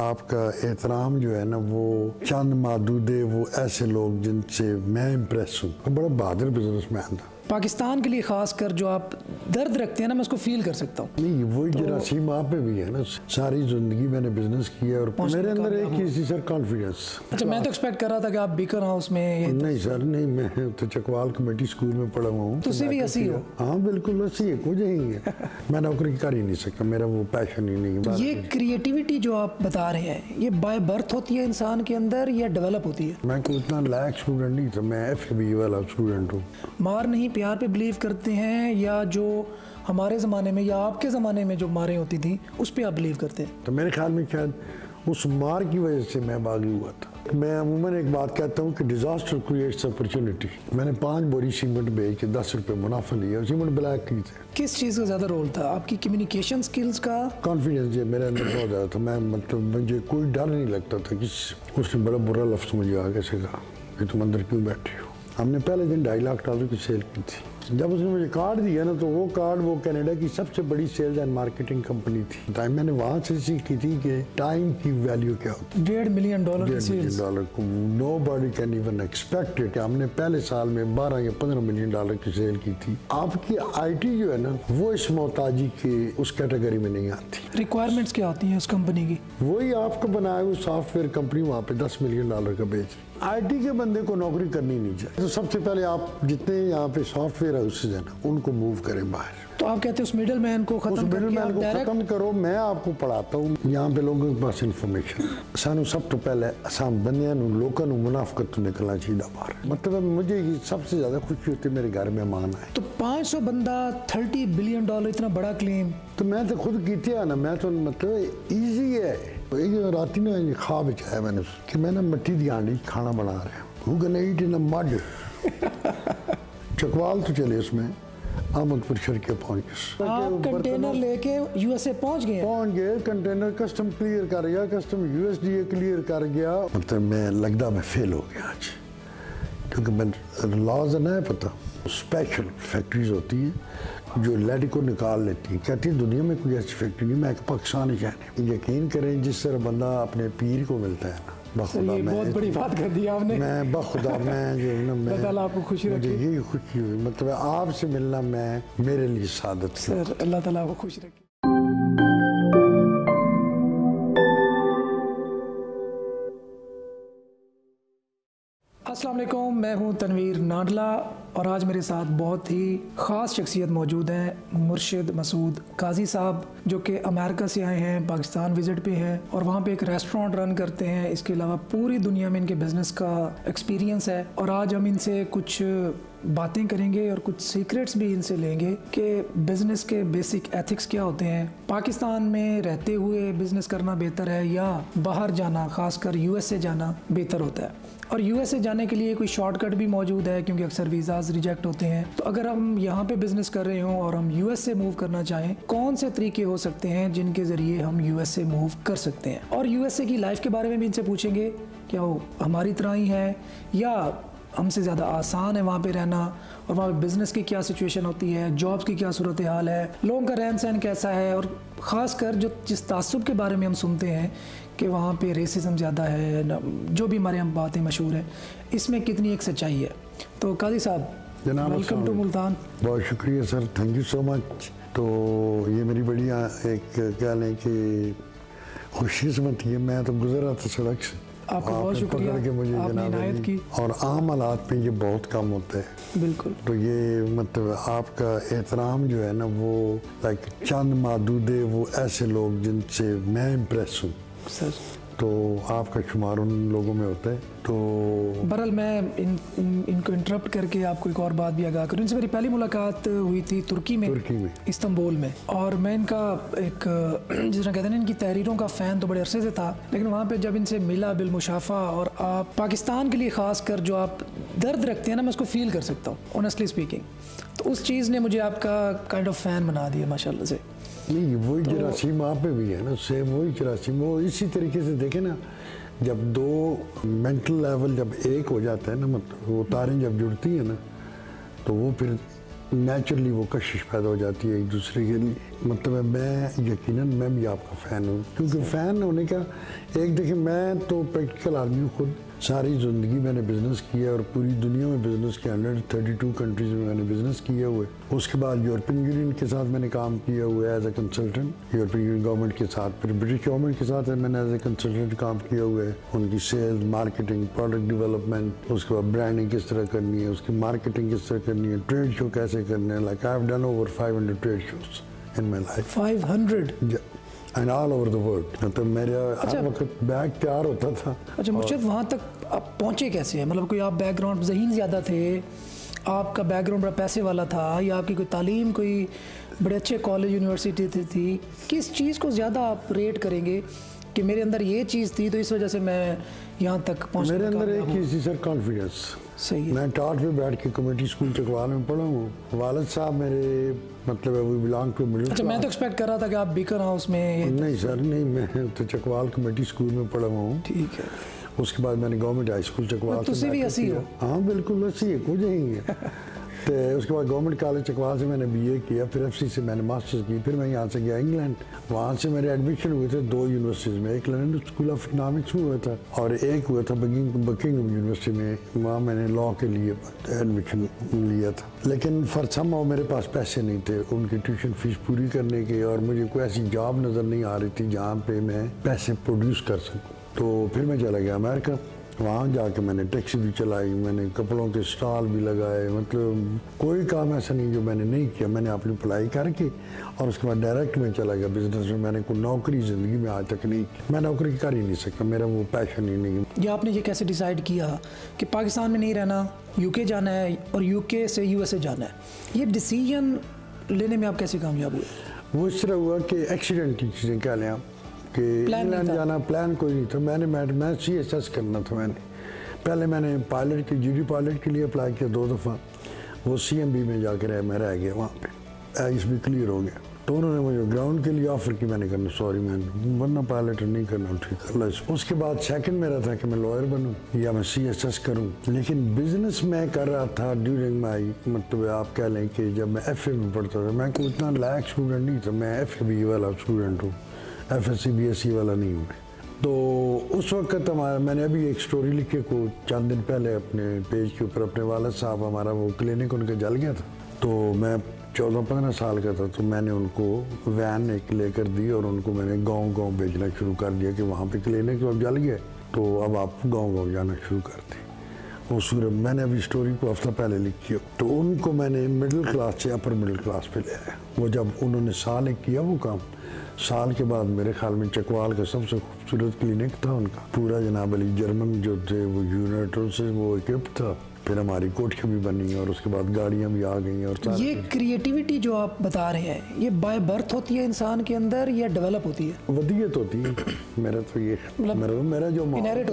आपका एहतराम जो है ना वो चंद मादूद है वो ऐसे लोग जिनसे मैं इम्प्रेस हूँ। बड़ा बहादुर बिजनेसमैन था। पाकिस्तान के लिए खास कर जो आप दर्द रखते हैं ना, मैं उसको फील कर सकता हूँ। नहीं, वही जरासीम आप पे भी है ना। सारी जिंदगी मैंने बिजनेस किया और मेरे अंदर एक ही सी सर कॉन्फिडेंस। अच्छा, मैं तो एक्सपेक्ट कर रहा था कि आप बीकर हाउस में। नहीं सर, नहीं, मैं तो चकवाल कमेटी स्कूल में पढ़ा हुआ हूँ। तुसी भी ऐसी हो? हाँ बिल्कुल ऐसी है, कुछ ही है। मैं नौकरी कर ही नहीं सकता, मेरा वो पैशन ही नहीं है। ये क्रिएटिविटी जो आप बता रहे हैं, ये बाय बर्थ होती है इंसान के अंदर या डेवलप होती है? मैं कोई इतना लायक स्टूडेंट नहीं था, मैं FAB वाला स्टूडेंट हूँ। मार नहीं प्यार पे बिलीव करते हैं, या जो हमारे ज़माने में या आपके ज़माने में जो मारें होती थी उस पर आप बिलीव करते हैं? तो मेरे ख्याल में शायद उस मार की वजह से मैं बागी हुआ था। मैं अमूमन एक बात कहता हूँ कि डिजास्टर क्रिएट्स अपॉर्चुनिटी। मैंने 5 बोरी सीमेंट बेच के 10 रुपये मुनाफा लिया। सीमेंट ब्लैक की थे। किस चीज़ का ज़्यादा रोल था, आपकी कम्युनिकेशन स्किल्स का? कॉन्फिडेंस जो मेरे अंदर बहुत ज़्यादा था। मैं मतलब मुझे कोई डर नहीं लगता था कि उसने बड़ा बुरा लफ्ज़ मुझे आगे से कहा कि तुम अंदर क्यों बैठी हो। हमने पहले दिन $2.5 लाख की सेल की थी। जब उसने मुझे कार्ड दिया ना, तो वो कार्ड वो कनाडा की सबसे बड़ी सेल्स एंड मार्केटिंग कंपनी थी। टाइम मैंने वहाँ से सीखी थी कि टाइम की वैल्यू क्या होती है। $1.5 मिलियन $1.5 को nobody can even expect it. हमने पहले साल में 12 या 15 मिलियन डॉलर की सेल की थी। आपकी IT जो है ना, वो इस मोहताजी के उस कैटेगरी में नहीं आती। रिक्वायरमेंट्स क्या होती हैं उस कंपनी की? वही आपका बनाया हुआ सॉफ्टवेयर कंपनी वहाँ पे $10 मिलियन का बेच। IT के बंदे को नौकरी करनी नहीं चाहिए। तो सबसे पहले आप जितने यहाँ पे सॉफ्टवेयर हाउसेज हैं ना, उनको मूव करें बाहर। तो आप कहते हैं उस मिडल मैन को खत्म करो। मैं आपको पढ़ाता हूँ यहाँ पे लोगों के पास इन्फॉर्मेशन। सानू सब तो पहले आसाम बंदियां लोगों मुनाफकत तो निकलना चाहिए बाहर। मतलब मुझे सबसे ज्यादा खुशी होती है मेरे घर में मान आए। तो 500 बंदा $30 बिलियन इतना बड़ा क्लेम। तो मैं तो खुद की ना, मैं तो मतलब ईजी है। एक रात ना ख्वाब आया मैंने कि मैं ना मिट्टी की हांडी खाना बना रहा हूँ। Who can eat in a mud? Chakwal तो चले उसमें अहमदपुर शर्के पहुंच गए। आप कंटेनर लेके USA पहुंच गए? कंटेनर कस्टम क्लियर कर गया, कस्टम USDA क्लियर कर गया। मतलब मैं लगता मैं फेल हो गया आज, क्योंकि मैं लॉज है ना पता। स्पेशल फैक्ट्रीज होती हैं जो लेड को निकाल लेती हैं। कहती है दुनिया में कोई ऐसी फैक्ट्री नहीं। मैं पाकिस्तानी शहर। यकीन करें जिस तरह बंदा अपने पीर को मिलता है ना, बखुदा मैं बहुत बड़ी बात कर दी आपने। मैं बखुदा मैं जो है ना, मैं आपको खुशी रखे। मुझे यही खुशी हुई। मतलब आपसे मिलना मेरे लिए सादत सर, अल्लाह ताला आपको खुश रखे। अस्सलाम वालेकुम, मैं हूं तनवीर नाडला और आज मेरे साथ बहुत ही ख़ास शख्सियत मौजूद हैं। मुर्शिद मसूद काजी साहब, जो कि अमेरिका से आए हैं, पाकिस्तान विज़िट पे हैं और वहाँ पे एक रेस्टोरेंट रन करते हैं। इसके अलावा पूरी दुनिया में इनके बिज़नेस का एक्सपीरियंस है और आज हम इनसे कुछ बातें करेंगे और कुछ सीक्रेट्स भी इनसे लेंगे कि बिज़नेस के बेसिक एथिक्स क्या होते हैं। पाकिस्तान में रहते हुए बिज़नेस करना बेहतर है या बाहर जाना, ख़ासकर USA जाना बेहतर होता है? और USA जाने के लिए कोई शॉर्टकट भी मौजूद है, क्योंकि अक्सर वीज़ाज़ रिजेक्ट होते हैं। तो अगर हम यहाँ पे बिज़नेस कर रहे हों और हम USA मूव करना चाहें, कौन से तरीके हो सकते हैं जिनके ज़रिए हम USA मूव कर सकते हैं? और USA की लाइफ के बारे में भी इनसे पूछेंगे, क्या वो हमारी तरह ही है या हमसे ज़्यादा आसान है वहाँ पे रहना, और वहाँ पे बिज़नेस की क्या सिचुएशन होती है, जॉब्स की क्या सूरत हाल है, लोगों का रहन सहन कैसा है, और ख़ास कर जिस तासुब के बारे में हम सुनते हैं कि वहाँ पे रेसिज्म ज़्यादा है, जो भी हमारे यहाँ बातें मशहूर हैं, इसमें कितनी एक सच्चाई है? तो काजी साहब, वेलकम टू मुल्तान। बहुत शुक्रिया sir, thank you so much. तो ये मेरी बड़ी एक कह लें कि खुशकिस्मती है। मैं तो गुजर रहा था सड़क से, आपका बहुत शुक्रिया कि मुझे इनायत की। और आम हालात में ये बहुत कम होता है। बिल्कुल। तो ये मतलब आपका एहतराम जो है ना वो लाइक चंद मादूद है वो ऐसे लोग जिनसे मैं इम्प्रेस हूँ सर। तो आपका शुमार उन लोगों में होता है। तो बहरहाल मैं इनको इंटरप्ट करके आपको एक और बात भी आगाह करूँ। इनसे मेरी पहली मुलाकात हुई थी तुर्की में, इस्तांबुल में, और मैं इनका एक जिस तरह कहते हैं ना, इनकी तहरीरों का फ़ैन तो बड़े अरसे से था। लेकिन वहाँ पे जब इनसे मिला बिलमुशाफा, और आप पाकिस्तान के लिए ख़ास कर जो आप दर्द रखते हैं ना, मैं उसको फ़ील कर सकता हूँ ऑनेस्टली स्पीकिंग। तो उस चीज़ ने मुझे आपका काइंड ऑफ फ़ैन बना दिया माशाल्लाह से। नहीं, वही जरासीम आप पे भी है ना, सेम वही जरासीम। वो इसी तरीके से देखे ना, जब दो मेंटल लेवल जब एक हो जाता है ना, मतलब वो तारें जब जुड़ती हैं ना, तो वो फिर नेचुरली वो कशिश पैदा हो जाती है एक दूसरे के लिए। मतलब मैं यकीनन मैं भी आपका फ़ैन हूँ, क्योंकि फ़ैन होने का एक देखिए, मैं तो प्रैक्टिकल आदमी हूँ खुद। सारी ज़िंदगी मैंने बिज़नेस किया और पूरी दुनिया में बिज़नेस किया, 132 कंट्रीज़ में मैंने बिज़नेस किया हुआ है। उसके बाद यूरोपियन यूनियन के साथ मैंने काम किया हुआ है as a consultant, European Union government के साथ, फिर ब्रिटिश गवर्नमेंट के साथ मैंने एज ए कंसल्टेंट काम किया हुआ है। उनकी सेल्स, मार्केटिंग, प्रोडक्ट डेवलपमेंट, उसके बाद ब्रांडिंग किस तरह करनी है, उसकी मार्केटिंग किस तरह करनी है, ट्रेड शो कैसे करने हैं। Like I have done over 500 trade shows in my life. 500 and all over the world. तो मेरा हर वक्त बैग तैयार होता था। अच्छा मुर्शिद, वहाँ तक आप पहुँचे कैसे हैं? मतलब कोई आप बैकग्राउंड ज़हीन ज़्यादा थे, आपका बैकग्राउंड बड़ा पैसे वाला था, या आपकी कोई तालीम कोई बड़े अच्छे कॉलेज यूनिवर्सिटी थी? किस चीज़ को ज़्यादा आप रेट करेंगे कि मेरे अंदर ये चीज़ थी तो इस वजह से मैं यहाँ तक पहुँच? मेरे अंदर एक चीज़ थी सर, कॉन्फिडेंस। सही है। मैं टाट पे बैठ के कमेटी स्कूल चकवाल में पढ़ा हूँ। वालिद साहब मेरे मतलब है वो बिलोंग टू मिडिल। अच्छा, मैं तो एक्सपेक्ट कर रहा था कि आप बीकर हाउस में। नहीं सर, नहीं, मैं तो चकवाल कमेटी स्कूल में पढ़ा हुआ हूँ। ठीक है। उसके बाद मैंने गवर्नमेंट हाई स्कूल चकवाल से भी ऐसी हो? हाँ बिल्कुल ऐसी है, कुछ नहीं है। तो उसके बाद गवर्नमेंट कॉलेज चकवाल से मैंने बीए किया, फिर एफसी से मैंने मास्टर्स की, फिर मैं यहाँ से गया इंग्लैंड। वहाँ से मेरे एडमिशन हुए थे 2 यूनिवर्सिटीज़ में, एक लंदन स्कूल ऑफ इकनॉमिक्स में हुआ था और एक हुआ था बकिंघम यूनिवर्सिटी में। वहाँ मैंने लॉ के लिए एडमिशन लिया था, लेकिन फॉर समहाउ मेरे पास पैसे नहीं थे उनकी ट्यूशन फीस पूरी करने के, और मुझे कोई ऐसी जॉब नज़र नहीं आ रही थी जहाँ पे मैं पैसे प्रोड्यूस कर सकूँ। तो फिर मैं चला गया अमेरिका। वहाँ जाके मैंने टैक्सी भी चलाई, मैंने कपड़ों के स्टॉल भी लगाए, मतलब कोई काम ऐसा नहीं जो मैंने नहीं किया। मैंने अपनी पढ़ाई करके और उसके बाद डायरेक्ट में चला गया बिजनेस में। मैंने कोई नौकरी ज़िंदगी में आज तक नहीं की, मैं नौकरी कर ही नहीं सका, मेरा वो पैशन ही नहीं। ये आपने ये कैसे डिसाइड किया कि पाकिस्तान में नहीं रहना, यूके जाना है और यूके से यूएसए जाना है? ये डिसीजन लेने में आप कैसे कामयाब हुए? वो इस तरह हुआ कि एक्सीडेंट की चीज़ें कह लें आप कि इंग्लैंड जाना प्लान कोई नहीं था। मैं CSS करना था। मैंने पहले मैंने पायलट की GD पायलट के लिए अप्लाई किया 2 दफ़ा, वो CMB में जाकर मैं रह गया, वहाँ पे आइस भी क्लियर हो गया। तो उन्होंने मुझे ग्राउंड के लिए ऑफ़र की, मैंने करना सॉरी मैन, वरना पायलट नहीं करना, ठीक है। उसके बाद सेकंड मेरा था कि मैं लॉयर बनूं या मैं CSS करूं, लेकिन बिजनेस मैं कर रहा था ड्यूरिंग माई, मतलब आप कह लें कि जब मैं FA में पढ़ता था। मैं कोई इतना लायक स्टूडेंट नहीं था, मैं FAB वाला स्टूडेंट हूँ, FSC BSc वाला नहीं हूँ। तो उस वक्त मैंने अभी एक स्टोरी लिखी को चंद दिन पहले अपने पेज के ऊपर, अपने वालिद साहब, हमारा वो क्लिनिक उनका जल गया था, तो मैं 14-15 साल का था, तो मैंने उनको वैन एक लेकर दी और उनको मैंने गांव-गांव भेजना शुरू कर दिया कि वहाँ पे क्लिनिक अब जल गया, तो अब आप गांव-गांव जाना शुरू कर दें। वो सूरत मैंने अभी स्टोरी को हफ्ता पहले लिखी है। तो उनको मैंने मिडिल क्लास से अपर मिडिल क्लास पे ले आया। वो जब उन्होंने साल एक किया वो काम, साल के बाद मेरे ख्याल में चकवाल का सबसे खूबसूरत क्लिनिक था उनका, पूरा जनाब अली जर्मन जो थे वो यूनिटों से वो इक्विप था। फिर हमारी कोठियाँ भी बनी और उसके बाद गाड़ियाँ भी आ गई। और ये क्रिएटिविटी जो आप बता रहे हैं, ये बाय बर्थ होती है इंसान के अंदर या डेवलप होती है? वदीयत होती है। मेरा तो ये मेरा जो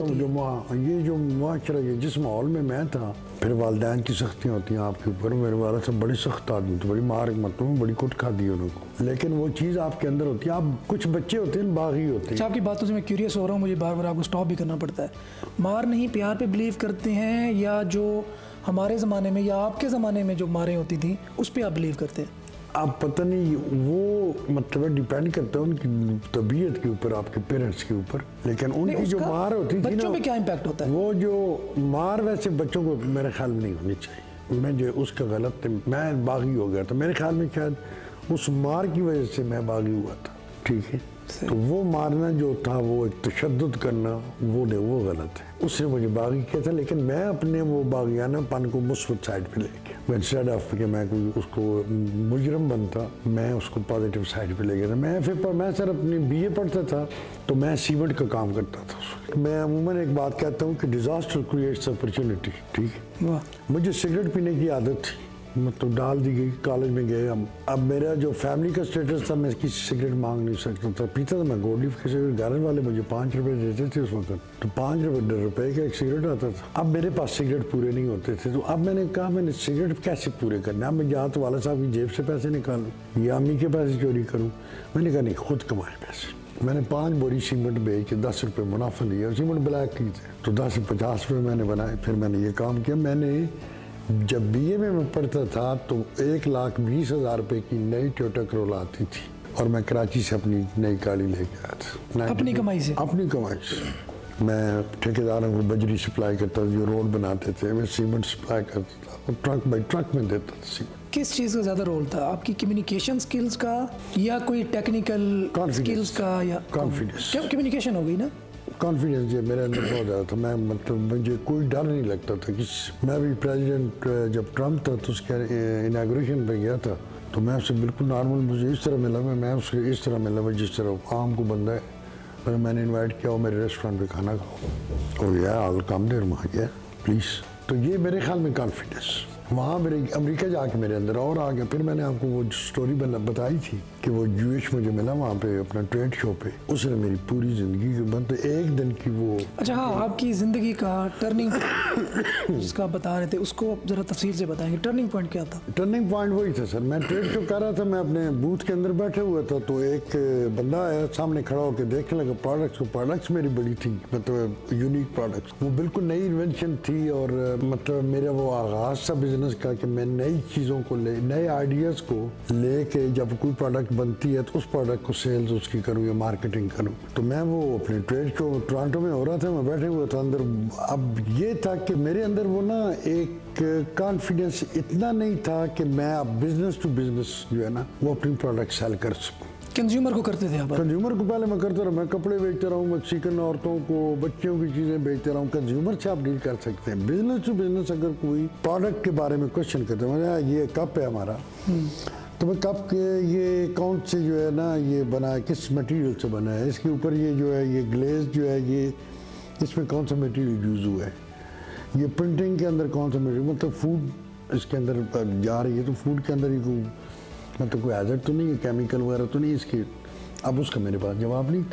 ये जो मुआशरा, ये जिस माहौल में मैं था, फिर वालिदैन की सख्तियाँ होती हैं आपके ऊपर। मेरे वालिद से बड़ी सख्त आदमी थे, बड़ी मार मतलब बड़ी कुट खा दी उनको, लेकिन वो चीज़ आपके अंदर होती है। आप कुछ बच्चे होते हैं बागी होते हैं। आपकी बातों से मैं क्यूरियस हो रहा हूँ, मुझे बार बार आपको स्टॉप भी करना पड़ता है। मार नहीं प्यार पे बिलीव करते हैं, या जो हमारे ज़माने में या आपके ज़माने में जो मारें होती थी उस पर आप बिलीव करते हैं? आप पता नहीं, वो मतलब डिपेंड करता है उनकी तबीयत के ऊपर, आपके पेरेंट्स के ऊपर। लेकिन उनकी जो मार होती थी ना, बच्चों पे क्या इम्पैक्ट होता है? वो जो मार वैसे बच्चों को मेरे ख्याल में नहीं होनी चाहिए। मैं जो उसका गलत, मैं बागी हो गया था मेरे ख्याल में, शायद उस मार की वजह से मैं बागी हुआ था, ठीक है। तो वो मारना जो था, वो एक तशद्दुद करना, वो गलत है, उसने मुझे बागी किया था। लेकिन मैं अपने वो बागियानापन को मुस्बत साइड पे लेके, इंस्टेड ऑफ कि मैं कोई उसको मुजरम बनता, मैं उसको पॉजिटिव साइड पे ले गया था। मैं सर अपनी BA पढ़ता था, तो मैं सीमेंट का काम करता था। मैं अमूमन एक बात कहता हूँ कि डिज़ास्टर क्रिएट्स अपॉर्चुनिटी, ठीक है। मुझे सिगरेट पीने की आदत थी, मतलब डाल दी गई, कॉलेज में गए हम। अब मेरा जो फैमिली का स्टेटस था, मैं किसी सिगरेट मांग नहीं सकता था, पीता था मैं गोल्ड लीफ की सिगरेट। घर वाले मुझे 5 रुपए देते थे उस वक्त, तो 5 रुपए का एक सिगरेट आता था। अब मेरे पास सिगरेट पूरे नहीं होते थे, तो अब मैंने कहा मैंने सिगरेट कैसे पूरे करना। अब मैं या तो वाला साहब की जेब से पैसे निकालूँ या अम्मी के पैसे चोरी करूँ। मैंने कहा नहीं, खुद कमाए पैसे। मैंने 5 बोरी सीमेंट बेच के 10 रुपये मुनाफा लिया। सीमेंट ब्लैक की थे, तो 10 से 50 रुपये मैंने बनाए। फिर मैंने ये काम किया, मैंने जब बीए में मैं पढ़ता था तो 1,20,000 रुपए की नई टोयोटा करोला आती थी और मैं कराची से अपनी नई गाड़ी लेके आया था। अपनी कमाई से? अपनी कमाई से। मैं ठेकेदारों को बजरी सप्लाई करता था, जो रोड बनाते थे, मैं सीमेंट सप्लाई करता था और ट्रक बाई ट्रक में देता था सीमेंट। किस चीज़ का ज़्यादा रोल था, आपकी कम्युनिकेशन स्किल्स का या कोई टेक्निकल स्किल्स का? या कॉन्फिडेंस। कम्युनिकेशन हो गई ना? कॉन्फिडेंस जो मेरे अंदर बहुत ज़्यादा था। मैं मतलब मुझे कोई डर नहीं लगता था कि मैं भी प्रेसिडेंट जब ट्रम्प था तो उसके इनाग्रेशन पे गया था तो मैं उससे बिल्कुल नॉर्मल, मुझे इस तरह मिला, मैं उससे इस तरह मिला जिस तरह आम को बंदा है। पर मैंने इनवाइट किया और मेरे रेस्टोरेंट पे खाना खाओ और यार ऑल कम देर वहाँ गया प्लीज़। तो ये मेरे ख्याल में कॉन्फिडेंस वहाँ मेरे अमेरिका जाके मेरे अंदर और आ गया। फिर मैंने आपको वो स्टोरी बताई थी कि वो यूएस मुझे मिला वहाँ पे अपना ट्रेड शो पे, उसने मेरी पूरी ज़िंदगी की मतलब एक दिन की वो। अच्छा हाँ, आपकी ज़िंदगी का टर्निंग जिसका आप बता रहे थे उसको ज़रा तफसील से बताएंगे। टर्निंग पॉइंट क्या था? टर्निंग पॉइंट वही था सर, मैं ट्रेड शो कर रहा था, मैं अपने बूथ के अंदर बैठे हुआ था तो एक बंदा आया सामने खड़ा होकर देखने लगा प्रोडक्ट्स मेरी बड़ी थी, मतलब यूनिक प्रोडक्ट्स, वो बिल्कुल नई इन्वेंशन थी और मतलब मेरा वो आगाज़ था बिजनेस का कि मैं नई चीज़ों को नए आइडियाज़ को लेके जब कोई प्रोडक्ट बनती है तो उस प्रोडक्ट को सेल्स उसकी करूँ या मार्केटिंग करूँ। तो मैं वो अपने ट्रेड शो टोरंटो में हो रहा था, मैं बैठे हुआ था अंदर। अब ये था कि मेरे अंदर वो ना एक कॉन्फिडेंस इतना नहीं था कि मैं अब बिजनेस टू बिजनेस जो है ना वो अपनी प्रोडक्ट सेल कर सकूँ। कंज्यूमर को करते थे आप? कंज्यूमर को पहले मैं करता रहा, मैं कपड़े बेचता रहा हूँ, मैक्सिकन औरतों को, बच्चियों की चीज़ें बेचता रहा हूँ। कंज्यूमर से आप डील कर सकते हैं। बिजनेस टू बिजनेस अगर कोई प्रोडक्ट के बारे में क्वेश्चन करते हैं, ये कप है हमारा, तो मैं कप के ये कौन से जो है ना ये बना है, किस मटेरियल से बना है, इसके ऊपर ये जो है ये ग्लेज जो है ये इसमें कौन सा मटेरियल यूज़ हुआ है, ये प्रिंटिंग के अंदर कौन सा मटेरियल, मतलब फूड इसके अंदर जा रही है तो फूड के अंदर ये मतलब कोई हैजर्ड तो नहीं है, केमिकल वगैरह तो नहीं इसके। अब उसका मेरे पास जवाब नहीं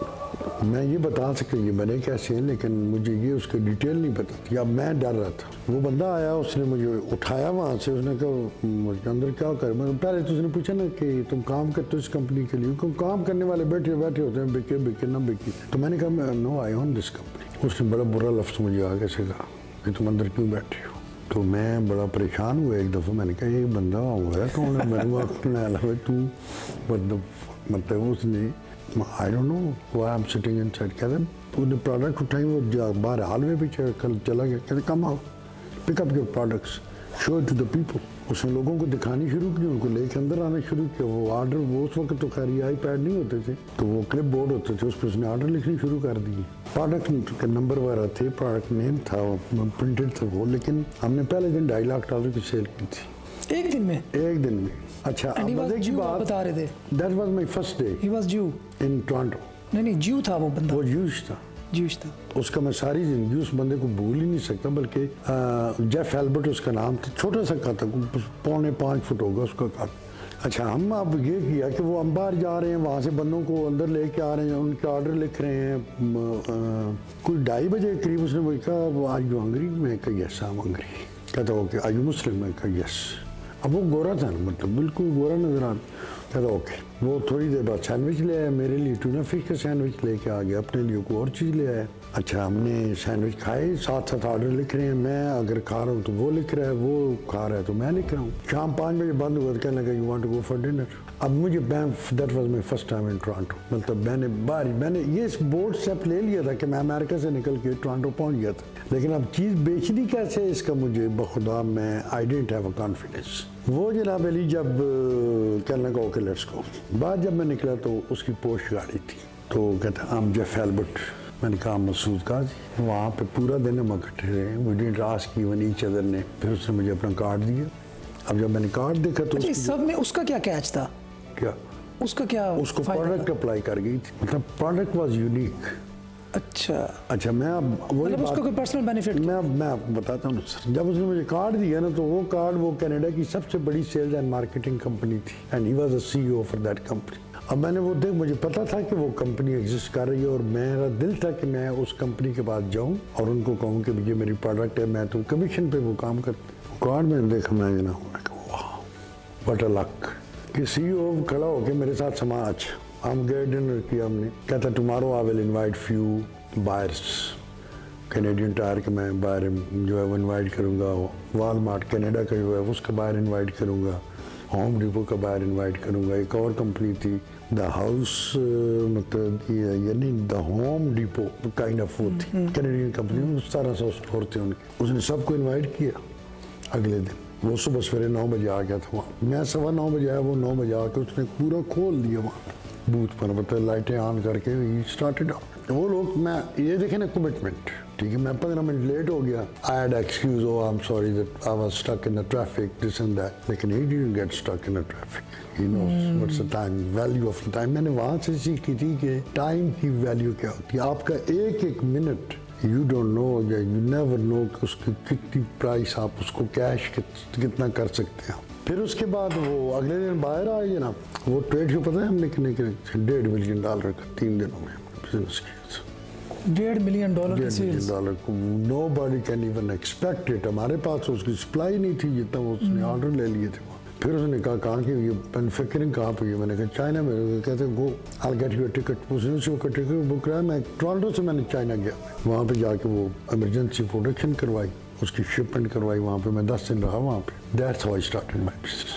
था। मैं ये बता सकता ये बने कैसे हैं लेकिन मुझे ये उसके डिटेल नहीं पता थी। अब मैं डर रहा था। वो बंदा आया, उसने मुझे उठाया वहाँ से, उसने कहा मुझे अंदर क्या कर, मैं पहले तो उसने पूछा ना कि तुम काम करते हो इस कंपनी के लिए, क्योंकि काम करने वाले बैठे होते हैं, बिके ना बिके। तो मैंने कहा no I own this company. उसने बड़ा बुरा लफ्ज़ मुझे आगे से कहा कि तुम अंदर क्यों बैठे हो। तो मैं बड़ा परेशान हुआ एक दफ़ा। मैंने कहा ये बंदा हुआ है कौन है, मैंने तू मतलब उसने I don't know why I am sitting inside. कहते तूने प्रोडक्ट उठाई, वो बाहर हालवे पे कल चला गया। कहते कम आओ pick up your products show to the people. उसने लोगों को दिखानी शुरू की, उनको लेके अंदर आना शुरू किया। वो आर्डर, वो उस वक्त तो खैर आईपैड नहीं होते थे तो वो क्लिप बोर्ड होते थे, उस पर उसने आर्डर लिखनी शुरू कर दिए। प्रोडक्ट के नंबर वगैरह थे, प्रोडक्ट नेम था, प्रिंटेड था वो। लेकिन हमने पहले दिन $2.5 लाख की सेल की थी। एक दिन में? एक दिन में। अच्छा अब मजे की बात बता रहे थे, that was my first day. He was Jew in Toronto. नहीं ज्यू था वो बंदा? वो ज्यूश था। ज्यूश था। उसका मैं सारी जिंदगी उस बंदे को भूल ही नहीं सकता। बल्कि जेफ एल्बर्ट उसका नाम था, छोटा सा का था, 4.5 फुट होगा उसका कद। अच्छा हम अब ये किया कि वो हम बाहर जा रहे हैं, वहाँ से बंदों को अंदर लेके आ रहे हैं, उनके ऑर्डर लिख रहे हैं। कोई 2:30 बजे के करीब उसने मुझे कहा आज यू हंग्री? मैं कहा यस आई एम हंग्री। कहता ओके आर यू मुस्लिम? मैं कहा यस। अब वो गोरा था ना, मतलब बिल्कुल गोरा नजर आ। कहता ओके। वो थोड़ी देर बाद सैंडविच ले आया मेरे लिए, टूना फिश का सैंडविच लेके आ गया, अपने लिए कोई और चीज़ ले आया। अच्छा हमने सैंडविच खाए, साथ साथ ऑर्डर लिख रहे हैं। मैं अगर खा रहा हूँ तो वो लिख रहा है, वो खा रहा है तो मैं लिख रहा हूँ। शाम 5 बजे बंद हुआ तो कहने लगा you want to go for dinner. अब मुझे that was my first time in Toronto. मतलब मैंने ये बोर्ड स्टेप ले लिया था कि मैं अमेरिका से निकल के टोरंटो पहुँच गया था, लेकिन अब चीज़ बेचनी कैसे इसका मुझे बखुदा मैं I didn't have a confidence. वो जनाब अली जब कहने लगा ओके लेट्स गो, बाद जब मैं निकला तो उसकी पोश गाड़ी थी। तो कहता आम जेफ एल्बर्ट। मैंने कहा मसूद काजी। वहाँ पे पूरा दिन हम इकट्ठे रहे, we didn't ask even each other ने। फिर उसने मुझे अपना कार्ड दिया। अब जब मैंने कार्ड देखा तो इस सब में उसका क्या कैच था? क्या उसका क्या? उसको प्रोडक्ट अप्लाई कर गई थी, मतलब प्रोडक्ट वाज यूनिक। अच्छा मैं अब वही मतलब उसका कोई पर्सनल बेनिफिट? मैं आपको बताता हूँ सर। जब उसने मुझे कार्ड दिया ना तो वो कार्ड वो कनाडा की सबसे बड़ी सेल्स एंड मार्केटिंग कंपनी थी and he was the CEO for that company. अब मैंने वो देख, मुझे पता था कि वो कंपनी एग्जिस्ट कर रही है और मेरा दिल था कि मैं उस कंपनी के पास जाऊं और उनको कहूं कि ये मेरी प्रोडक्ट है, मैं तो कमीशन पे वो काम करता। कार्ड में देखा मैं ना वाह व्हाट अ लक कि CEO खड़ा होकर मेरे साथ समाज हम गए डिनर किया हमने। कहता tomorrow I will invite few buyers Canadian Tire के मैं बाहर जो है वो इनवाइट करूँगा, वॉलमार्ट कनाडा का जो है उसका बाहर इनवाइट करूँगा, होम डिपो का बाहर इनवाइट करूँगा। एक और कंपनी थी द हाउस, मतलब यानी the Home Depot kind of वो थी, कैनेडियन कंपनी, 1700 स्टोर थे उनके। उसने सबको इनवाइट किया। अगले दिन वो सुबह सवेरे 9 बजे आ गया था वहाँ, मैं 9:15 बजे आया, वो 9 बजे आके उसने पूरा खोल दिया वहाँ बूथ पर, मतलब लाइटें ऑन करके ही स्टार्टेड। वो लोग, मैं ये देखें ना कमिटमेंट, ठीक है, मैं 15 मिनट लेट हो गया, I had excuse, oh I am sorry that I was stuck in the traffic, this and that, लेकिन he didn't get stuck in the traffic, he knows what's the time, value of the time. मैंने वहाँ से सीखी थी कि time की value क्या होती है, आपका एक एक minute, you don't know, you never know कि उसकी कितनी प्राइस, आप उसको कैश कितना कर सकते हैं। फिर उसके बाद वो अगले दिन बाहर आए ना, वो ट्रेड शो पता है हमने कितने $1.5 मिलियन का 3 दिनों में बिजनेस किया। $1.5 मिलियन की sales, nobody can even expect it. हमारे पास उसकी सप्लाई नहीं थी जितना वो उसने ऑर्डर ले लिए थे। फिर उसने कहा कहाँ की ये मैन्युफैक्चरिंग कहाँ पे है? मैंने कहा चाइना में। कहते go I get you ticket. उसने से वो टिकट बुक कराया, मैं टोरंटो से मैंने चाइना गया, वहाँ पे जाके वो इमरजेंसी प्रोडक्शन करवाई, उसकी शिपमेंट करवाई, वहाँ पे मैं 10 दिन रहा वहाँ पे। That's how I started my business.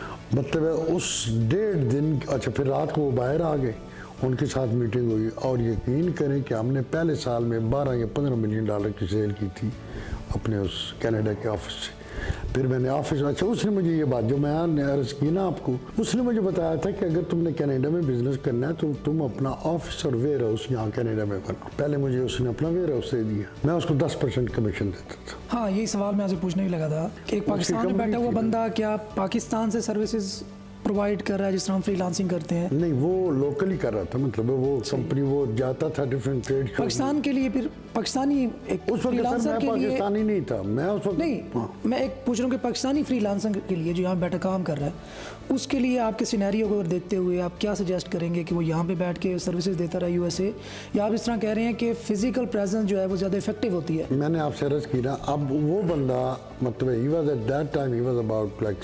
मतलब उस 1.5 दिन, अच्छा फिर रात को वो बाहर आ गए, उनके साथ मीटिंग हुई, और यकीन करें कि हमने पहले साल में 12 या 15 मिलियन डॉलर की सेल की थी अपने उस कनाडा के ऑफिस से। फिर मैंने ऑफिस, अच्छा उसने मुझे ये बात जो मैं अर्ज की ना आपको, उसने मुझे बताया था कि अगर तुमने कनाडा में बिजनेस करना है तो तुम अपना ऑफिस और वेयर हाउस यहाँ कनाडा में बनाओ। पहले मुझे उसने अपना वेयर हाउस दे दिया, मैं उसको 10% कमीशन देता था। हाँ, यही सवाल मैं आपसे पूछने ही लगा था कि एक पाकिस्तान में बैठा हुआ बंदा क्या पाकिस्तान से सर्विसेज प्रोवाइड कर रहा है, जिस तरह हम फ्रीलांसिंग करते हैं? नहीं, वो लोकली कर रहा था, मतलब वो कंपनी, वो जाता था डिफरेंट ट्रेड पाकिस्तान के लिए। फिर पाकिस्तानी एक उस वक्त मैं पाकिस्तानी नहीं था, मैं उस वक्त नहीं, मैं एक पूछ रहा हूँ कि पाकिस्तानी फ्रीलांसर के लिए जो यहाँ बैठा काम कर रहा है, उसके लिए आपके सिनेरियो को देखते हुए आप क्या सजेस्ट करेंगे कि वो यहाँ पे बैठ के सर्विसेज देता रहा USA, या आप इस तरह कह रहे हैं कि फिजिकल प्रेजेंस जो है वो ज़्यादा इफेक्टिव होती है? मैंने आपसे अर्ज की ना, अब वो बंदा, मतलब he was at that time, he was about like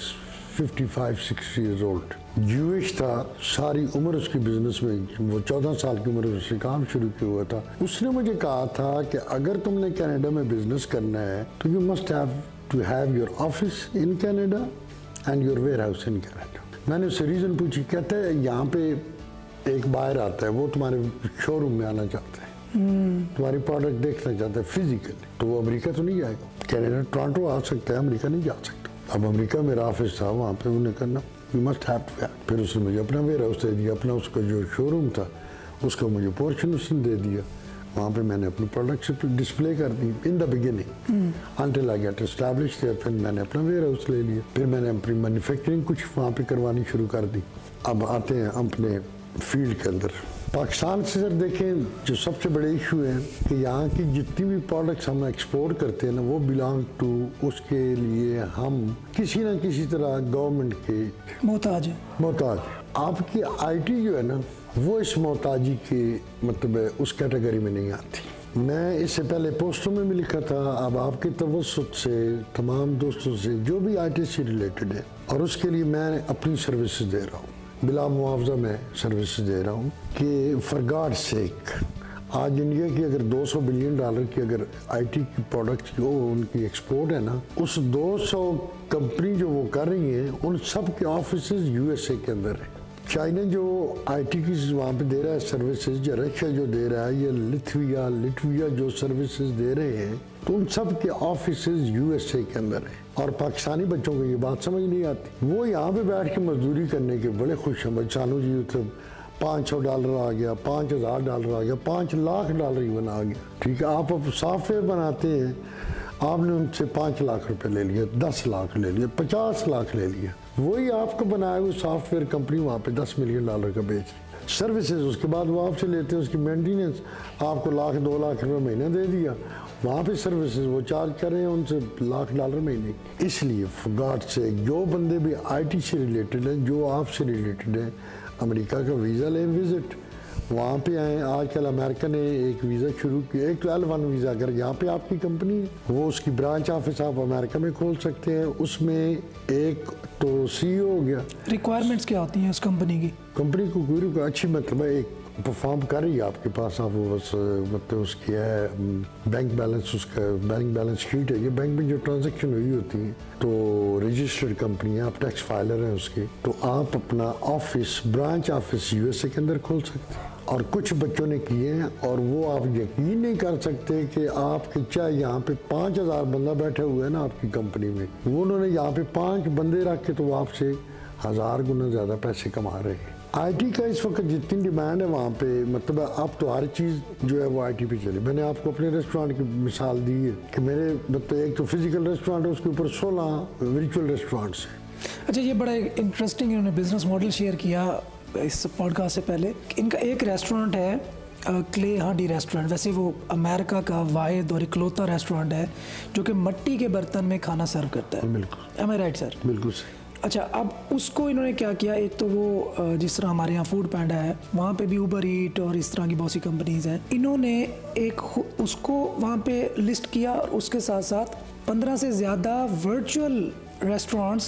55-60 years old, Jewish था, सारी उम्र उसकी बिजनेस में, वो 14 साल की उम्र उसने काम शुरू किया हुआ था। उसने मुझे कहा था कि अगर तुमने कनाडा में बिजनेस करना है तो you must have to have your office in Canada and your warehouse in Canada. मैंने उससे रीज़न पूछी, कहते हैं यहाँ पे एक बाहर आता है, वो तुम्हारे शोरूम में आना चाहता है, तुम्हारी प्रोडक्ट देखना चाहता है फिजिकली, तो वो अमेरिका तो नहीं जाएगा। कनाडा टोरंटो आ सकता है, अमेरिका नहीं जा सकता। अब अमेरिका मेरा ऑफिस था, वहाँ पे उन्हें करना, you must have to have. फिर उसने मुझे अपना वेयर हाउस दे दिया, अपना उसका जो शोरूम था उसका मुझे पोर्शन उसने दे दिया, वहाँ पे मैंने अपनी प्रोडक्ट डिस्प्ले कर दी in the beginning until I get established. फिर मैंने अपना वेयर हाउस ले लिया, फिर मैंने अपनी मैन्युफैक्चरिंग कुछ वहाँ पे करवानी शुरू कर दी। अब आते हैं अपने फील्ड के अंदर। पाकिस्तान से सर देखें, जो सबसे बड़े इशू है कि यहाँ की जितनी भी प्रोडक्ट्स हम एक्सपोर्ट करते हैं ना, वो बिलोंग टू, उसके लिए हम किसी न किसी तरह गवर्नमेंट के मोहताज। आपकी IT जो है ना, वो इस मोहताजी के मतलब उस कैटेगरी में नहीं आती। मैं इससे पहले पोस्टों में भी लिखा था, अब आपके तवज्जुह से तमाम दोस्तों से जो भी IT से रिलेटेड है, और उसके लिए मैं अपनी सर्विसेज दे रहा हूँ, बिला मुआवजा में सर्विसेज दे रहा हूँ कि फॉर गॉड सेक, आज इंडिया की अगर $200 बिलियन की अगर IT की प्रोडक्ट्स जो उनकी एक्सपोर्ट है ना, उस 200 कंपनी जो वो कर रही हैं, उन सब के ऑफिसेज USA के अंदर है। चाइना जो IT की वहाँ पे दे रहा है सर्विसेज, या रशिया जो दे रहा है, या लिथुविया जो सर्विसेज दे रहे हैं, तो उन सब के ऑफिसेज USA के अंदर है। और पाकिस्तानी बच्चों को ये बात समझ नहीं आती, वो यहाँ पे बैठ के मजदूरी करने के बड़े खुश हैं। चालू जी तो $500 आ गया, $5000 आ गया, $5 लाख इवन आ गया। ठीक है, आप अब सॉफ्टवेयर बनाते हैं, आपने उनसे $5 लाख ले लिया, 10 लाख ले लिया, 50 लाख ले लिया, वही आपका बनाया हुआ सॉफ्टवेयर कंपनी वहाँ पे $10 मिलियन का बेच रही। सर्विसेज उसके बाद वो आपसे लेते हैं, उसकी मेंटेनेंस आपको $1-2 लाख महीना दे दिया, वहाँ पे सर्विसेज वो चार्ज कर रहे हैं उनसे $1 महीने। इसलिए फॉर गॉड से जो बंदे भी IT से रिलेटेड हैं, जो आपसे रिलेटेड है, अमेरिका का वीज़ा लें, विजिट वहाँ पे आए। आजकल अमेरिका ने एक वीज़ा शुरू किया, एक L1 वीज़ा, अगर यहाँ पे आपकी कंपनी है, वो उसकी ब्रांच ऑफिस आप अमेरिका में खोल सकते हैं। उसमें एक तो CEO हो गया। रिक्वायरमेंट्स क्या होती हैं उस कंपनी की? कंपनी को पूरी अच्छी, मतलब एक परफॉर्म कर रही है आपके पास, आप वो बस मतलब उसकी है बैंक बैलेंस, उसका बैंक बैलेंस शीट है, ये बैंक में जो ट्रांजैक्शन हुई होती है, तो रजिस्टर्ड कंपनी है, आप टैक्स फाइलर हैं उसके, तो आप अपना ऑफिस, ब्रांच ऑफिस यूएसए के अंदर खोल सकते हैं। और कुछ बच्चों ने किए हैं, और वो आप यकीन नहीं कर सकते कि आपके चाहे यहाँ पे 5000 बंदा बैठे हुए हैं ना आपकी कंपनी में, वो उन्होंने यहाँ पे 5 बंदे रख के तो वो आपसे 1000 गुना ज़्यादा पैसे कमा रहे हैं। आईटी का इस वक्त जितनी डिमांड है वहाँ पे, मतलब अब तो हर चीज़ जो है वो आईटी पे चली। मैंने आपको अपने रेस्टोरेंट की मिसाल दी है कि मेरे मतलब एक तो फिजिकल रेस्टोरेंट है, उसके ऊपर 16 वर्चुअल रेस्टोरेंट्स हैं। अच्छा, ये बड़ा इंटरेस्टिंग इन्होंने बिजनेस मॉडल शेयर किया इस पॉडकास्ट से पहले। इनका एक रेस्टोरेंट है क्ले हांडी रेस्टोरेंट, वैसे वो अमेरिका का वाहिद और इकलौता रेस्टोरेंट है जो कि मिट्टी के बर्तन में खाना सर्व करता है। बिल्कुल, एम आई राइट सर? बिल्कुल सही। अच्छा, अब उसको इन्होंने क्या किया, एक तो वो जिस तरह हमारे यहाँ फूड पैंडा है, वहाँ पे भी ऊबर ईट और इस तरह की बहुत सी कंपनीज हैं, इन्होंने एक उसको वहाँ पे लिस्ट किया और उसके साथ साथ 15 से ज़्यादा virtual restaurants,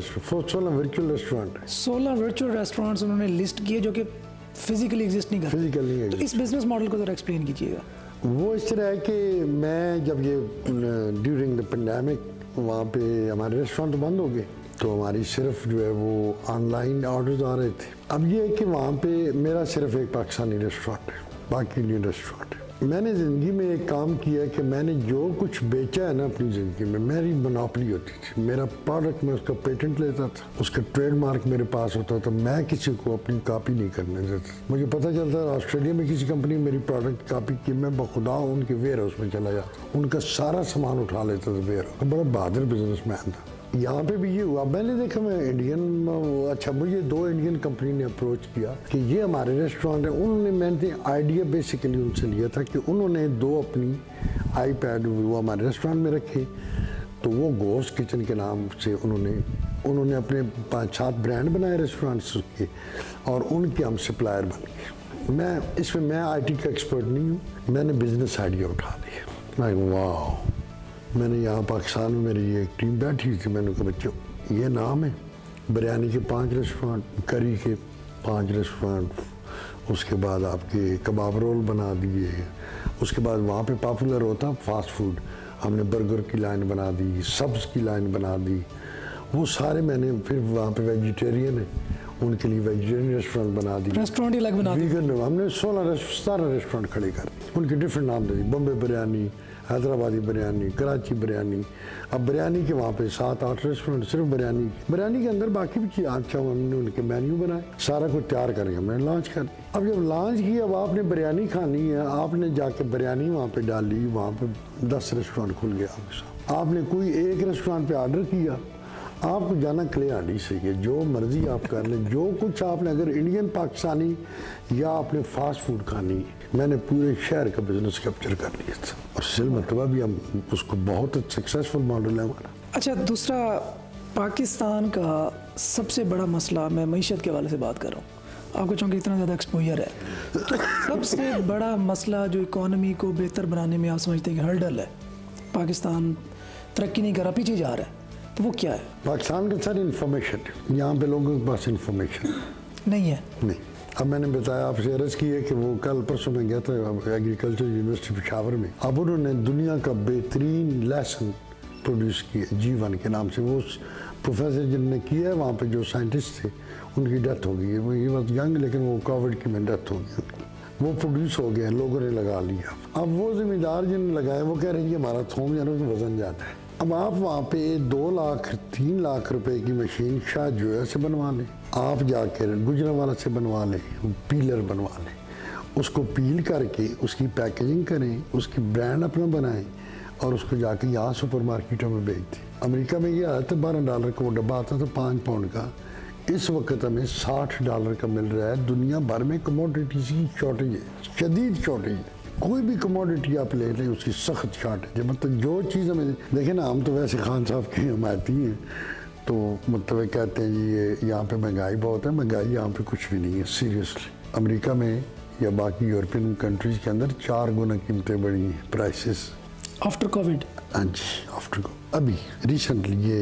16 virtual restaurant, 16 virtual restaurants उन्होंने लिस्ट किए जो कि फिजिकली एग्जिस्ट नहीं करते। फिजिकली तो इस बिजनेस मॉडल को ज़रा एक्सप्लेन कीजिएगा। वो इस तरह है कि मैं जब ये ड्यूरिंग द पेंडेमिक वहाँ पे हमारे रेस्टोरेंट तो बंद हो गए, तो हमारी सिर्फ जो है वो ऑनलाइन ऑर्डर्स आ रहे थे। अब ये है कि वहाँ पे मेरा सिर्फ एक पाकिस्तानी रेस्टोरेंट है, बाकी इंडियन रेस्टोरेंट है। मैंने ज़िंदगी में एक काम किया कि मैंने जो कुछ बेचा है ना अपनी ज़िंदगी में, मेरी मोनोपोली होती थी, मेरा प्रोडक्ट मैं उसका पेटेंट लेता था, उसका ट्रेडमार्क मेरे पास होता था, मैं किसी को अपनी कॉपी नहीं करने देता। मुझे पता चलता था ऑस्ट्रेलिया में किसी कंपनी मेरी प्रोडक्ट कॉपी की, मैं बखुदा उनके वेयर हाउस में चला जाता, उनका सारा सामान उठा लेता था वेयर हाउस। बड़ा बहादुर बिजनेसमैन था। यहाँ पे भी ये हुआ, मैंने देखा मैं इंडियन, अच्छा मुझे 2 इंडियन कंपनी ने अप्रोच किया कि ये हमारे रेस्टोरेंट है। उन्होंने, मैंने आइडिया बेसिकली उनसे लिया था कि उन्होंने 2 अपनी आईपैड वो हमारे रेस्टोरेंट में रखे, तो वो घोस्ट किचन के नाम से उन्होंने अपने 5-7 ब्रांड बनाए रेस्टोरेंट्स के, और उनके हम सप्लायर बन गए। मैं आईटी का एक्सपर्ट नहीं हूँ, मैंने बिजनेस आइडिया उठा लिया। मैं वाह, मैंने यहाँ पाकिस्तान में मेरी एक टीम बैठी थी, मैंने कहा बच्चों ये नाम है, बिरयानी के 5 रेस्टोरेंट, करी के 5 रेस्टोरेंट, उसके बाद आपके कबाब रोल बना दिए, उसके बाद वहाँ पे पॉपुलर होता फास्ट फूड, हमने बर्गर की लाइन बना दी, सब्ज़ की लाइन बना दी, वो सारे मैंने, फिर वहाँ पे वेजिटेरियन है उनके लिए वेजिटेरियन रेस्टोरेंट बना दी, रेस्टोरेंट ही अलग बना दी। हमने 17 रेस्टोरेंट खड़े कर दिए, उनके डिफरेंट नाम दे दिए, बम्बे बिरयानी, हैदराबादी बिरयानी, कराची बिरयानी। अब बिरयानी के वहाँ पे 7-8 रेस्टोरेंट सिर्फ बिरयानी के अंदर बाकी भी चीज़। अच्छा, हमने उनके मेन्यू बनाए, सारा कुछ तैयार करके मैंने लॉन्च कर दी। अब जब लॉन्च की, अब आपने बिरयानी खानी है, आपने जाके बिरयानी वहाँ पे डाली, वहाँ पे 10 रेस्टोरेंट खुल गया आपके साथ। आपने कोई एक रेस्टोरेंट पे ऑर्डर किया, आपको जाना क्ले हांडी से, ये जो मर्जी आप कर लें, जो कुछ आपने, अगर इंडियन, पाकिस्तानी या आपने फास्ट फूड खानी, मैंने पूरे शहर का बिजनेस कैप्चर कर लिया था, और सिल मतलब अभी हम उसको बहुत सक्सेसफुल मॉडल है हमारा। अच्छा, दूसरा पाकिस्तान का सबसे बड़ा मसला, मैं मईशत के हवाले से बात कर रहा हूँ, आपको चूँकि इतना ज़्यादा एक्सपोजर है, तो सबसे बड़ा मसला जो इकॉनमी को बेहतर बनाने में आप समझते हैं कि हर्डल है, पाकिस्तान तरक्की नहीं कर रहा, पीछे जा रहा है, तो वो क्या है? पाकिस्तान का सर इंफॉर्मेशन, यहाँ पे लोगों के पास इंफॉर्मेशन नहीं है। नहीं, अब मैंने बताया आपसे अर्ज़ की है कि वो कल परसों में गया था एग्रीकल्चर यूनिवर्सिटी पेशावर में, अब उन्होंने दुनिया का बेहतरीन लेसन प्रोड्यूस किया G1 के नाम से। वो प्रोफेसर जिनने किया है वहाँ पे, जो साइंटिस्ट थे, उनकी डेथ हो गई है, वो ये बात यंग, लेकिन वो कोविड की में डेथ हो गई, वो प्रोड्यूस हो गए, लोगों ने लगा लिया। अब वो जिम्मेदार जिन्होंने लगाया वो कह रहे हैं कि हमारा थोम जाना, उसमें वजन जाता है। अब आप वहाँ पे 2 लाख 3 लाख रुपए की मशीन शायद जो है से बनवा लें, आप जाकर गुजरांवाला से बनवा लें, पीलर बनवा लें, उसको पील करके उसकी पैकेजिंग करें, उसकी ब्रांड अपना बनाएं, और उसको जाके यहाँ सुपर मार्केटों में बेच दें। अमेरिका में ये आया था $12 का वो डब्बा आता था 5 पाउंड का, इस वक्त हमें $60 का मिल रहा है। दुनिया भर में कमोडिटीज़ की शॉर्टेज है, शदीद शॉर्टेज है, कोई भी कमोडिटी आप ले लें उसकी सख्त शॉर्टेज है। मतलब जो चीज़ हमें, देखें ना, हम तो वैसे खान साहब की हमायती हैं, तो मतलब कहते हैं जी ये यहाँ पे महंगाई बहुत है, महंगाई यहाँ पे कुछ भी नहीं है सीरियसली। अमेरिका में या बाकी यूरोपियन कंट्रीज़ के अंदर 4 गुना कीमतें बढ़ी हैं, प्राइसेस आफ्टर कोविड। हाँ जी, आफ्टर कोविड, अभी रिसेंटली ये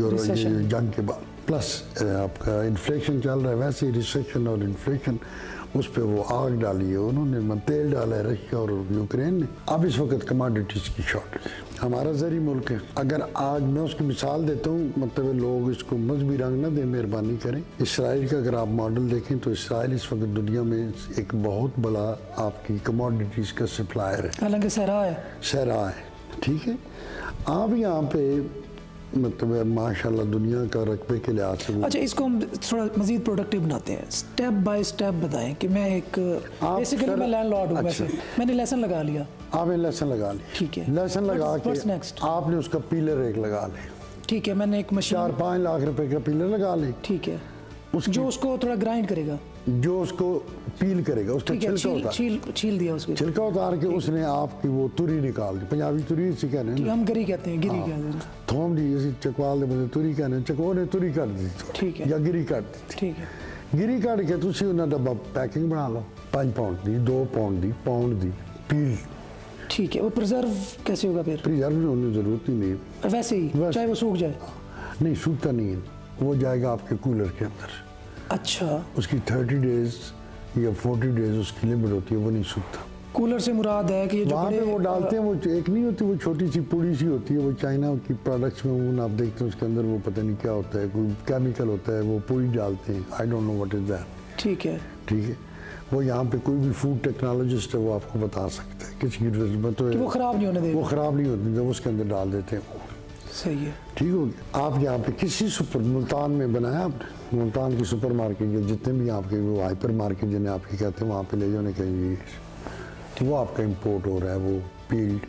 जंग के बाद, प्लस आपका इन्फ्लेशन चल रहा है, वैसे ही रिसेशन और इन्फ्लेशन उस पर वो आग डाली है उन्होंने, तेल डाला है रशिया और यूक्रेन ने। अब इस वक्त कमोडिटीज़ की शॉर्टेज है, हमारा ज़री मुल्क है। अगर आज मैं उसकी मिसाल देता हूँ, मतलब लोग इसको मजहबी रंग ना दें, मेहरबानी करें। इसराइल का अगर आप मॉडल देखें तो इसराइल इस वक्त दुनिया में एक बहुत बड़ा आपकी कमोडिटीज़ का सप्लायर है, हालांकि सहरा है, ठीक है। आप यहाँ पे मतलब माशाल्लाह दुनिया का रकबे के लिहाज से। अच्छा, इसको हम थोड़ा मजीद प्रोडक्टिव बनाते हैं, स्टेप बाय स्टेप बताएं कि मैं एक बेसिकली मैं लैंडलॉर्ड हूँ। वैसे मैंने लेसन लगा लिया, आपने लेसन लगा लिया, ठीक है। लेसन लगा के आपने उसका पीलर एक लगा ले, ठीक है। मैंने एक मशीन 4-5 लाख रुपए का पीलर लगा ले, ठीक है, जो उसको थोड़ा ग्राइंड करेगा, जो उसको पील करेगा, उसका छिलका होता है, छील दिया उसको, छिलका उतार के उसने आपकी वो तुरी निकाल दी। पंजाबी तुरी इसी कहने हैं, हम गरी कहते हैं, गिरी कहते हैं, थोम दी इसी चकवाल दे बंदे तुरी कहने, चको ने तुरी काट दी, ठीक है, या गिरी काट दी, ठीक है। गिरी काट के तुसी उन्हें डब्बा पैकिंग बना लो, 5 पाउंड दी, 2 पाउंड दी पील, ठीक है। वो प्रिजर्व कैसे होगा फिर? प्रिजर्व होने की जरूरत ही नहीं, वैसे ही चाहे वो सूख जाए? नहीं, सूखता नहीं है, वो जाएगा आपके कूलर के अंदर। अच्छा, उसकी 30 डेज या 40 डेज उसकी लिमिट होती है, वो नहीं सूखता। कूलर से मुराद है कि ये जो वहाँ पे वो डालते हैं, वो एक नहीं होती, वो छोटी सी पुड़ी सी होती है, वो चाइना की प्रोडक्ट्स में वो आप देखते हैं उसके अंदर वो पता नहीं क्या होता है, कोई केमिकल होता है, वो पुड़ी डालते हैं, I don't know what is that, ठीक है, ठीक है। वो यहाँ पे कोई भी फूड टेक्नोलॉजिस्ट है वो आपको बता सकता है किसी की तो वो ख़राब नहीं होने देगा, वो ख़राब नहीं होती जब उसके अंदर डाल देते हैं, सही है, ठीक हो गया। आप यहाँ पे किसी सुपर मुल्तान में बनाया आपने, मुल्तान की सुपर मार्केट या जितने भी आपके वो हाइपर मार्केट जिन्हें आपके कहते हैं, वहाँ पे ले जाने कहीं वो आपका इंपोर्ट हो रहा है, वो पील्ड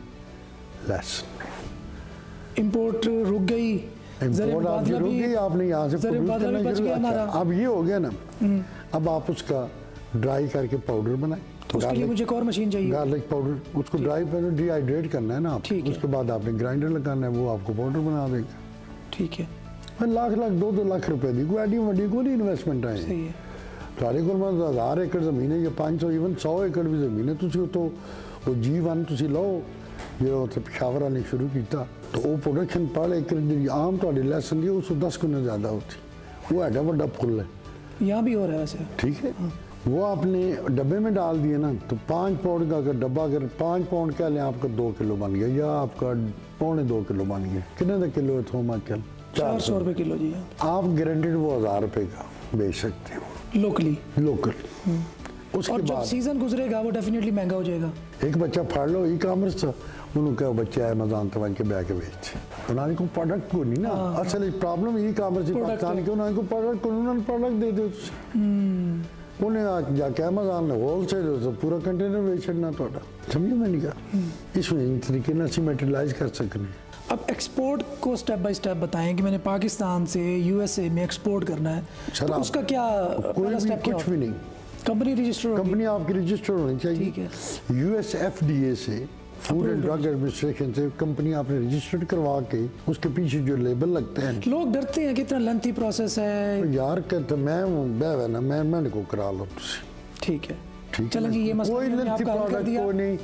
लेसन। इंपोर्ट रुक गई, इंपोर्ट आपकी रुक गई, आपने यहाँ से प्रोड्यूस करना शुरू किया। अब ये हो गया ना, अब आप उसका ड्राई करके पाउडर बनाए, तो उसके लिए मुझे एक और मशीन चाहिए, गार्लिक पाउडर, उसको ड्राई पर डिहाइड्रेट करना है ना आप, उसके बाद आपने ग्राइंडर लगाना है, वो आपको पाउडर बना देगा, ठीक है। लाख 2-2 लाख रुपए दी कोई एडी वड्डी कोई इन्वेस्टमेंट है, सही है। सारे को 1000 एकड़ ज़मीन है या 500 इवन 100 एकड़ भी ज़मीन है, तुसी तो वो G1 तुसी लो, ये मतलब पेशावर ने शुरू किया तो वो प्रोडक्शन पर एकड़ जी आम थोड़ी लेसन दी उसको 10 गुना ज़्यादा होती, वो एडा वड्डा फुल है, यहाँ भी हो रहा है वैसे, ठीक है। वो आपने डब्बे में डाल दिए ना, तो 5 पाउंड का अगर डब्बा, अगर 5 पाउंड कह लें आपका 2 किलो बन गया, या आपका 1.25 किलो बन गया, कितने का किलो है थोम आजकल? 400 रुपये किलो जी। आप गारंटेड वो 1000 रुपये का बेच सकते हो लोकली, लोकल। उसके और जब सीजन गुजरेगा वो डेफिनेटली महंगा हो जाएगा। एक बच्चा फाड़ लो ई कॉमर्स, उन्होंने कहा बच्चा अमेज़न तो के बह के बेच, उन्होंने को प्रोडक्ट को नहीं ना, असल प्रॉब्लम ई कॉमर्स पाकिस्तान के, उन्होंने को प्रोडक्ट को उन्होंने प्रोडक्ट दे दो, उन्हें आज जाके अमेज़न ने होलसेल तो पूरा कंटेनर बेच छड़ना थोड़ा, समझो मैंने कहा इसमें इन तरीके से ਅਸੀਂ मैटेरियलाइज कर सकते। अब एक्सपोर्ट को स्टेप बाय स्टेप बताएं कि मैंने पाकिस्तान से यूएसए में एक्सपोर्ट करना है, तो उसका क्या पहला स्टेप क्या? कुछ भी नहीं, कंपनी रजिस्टर, कंपनी आपकी रजिस्टर होनी चाहिए, ठीक है। यूएस एफडीए से, फूड एंड ड्रग एडमिनिस्ट्रेशन से कंपनी आपने रजिस्टर्ड करवा के उसके पीछे जो लेबल लगते हैं, लोग डरते हैं कि इतना लेंथी प्रोसेस है यार, कहते मैं को करा लो, ठीक है, चलें जी, ये मसला कोई लेंथी प्रोडक्ट को नहीं,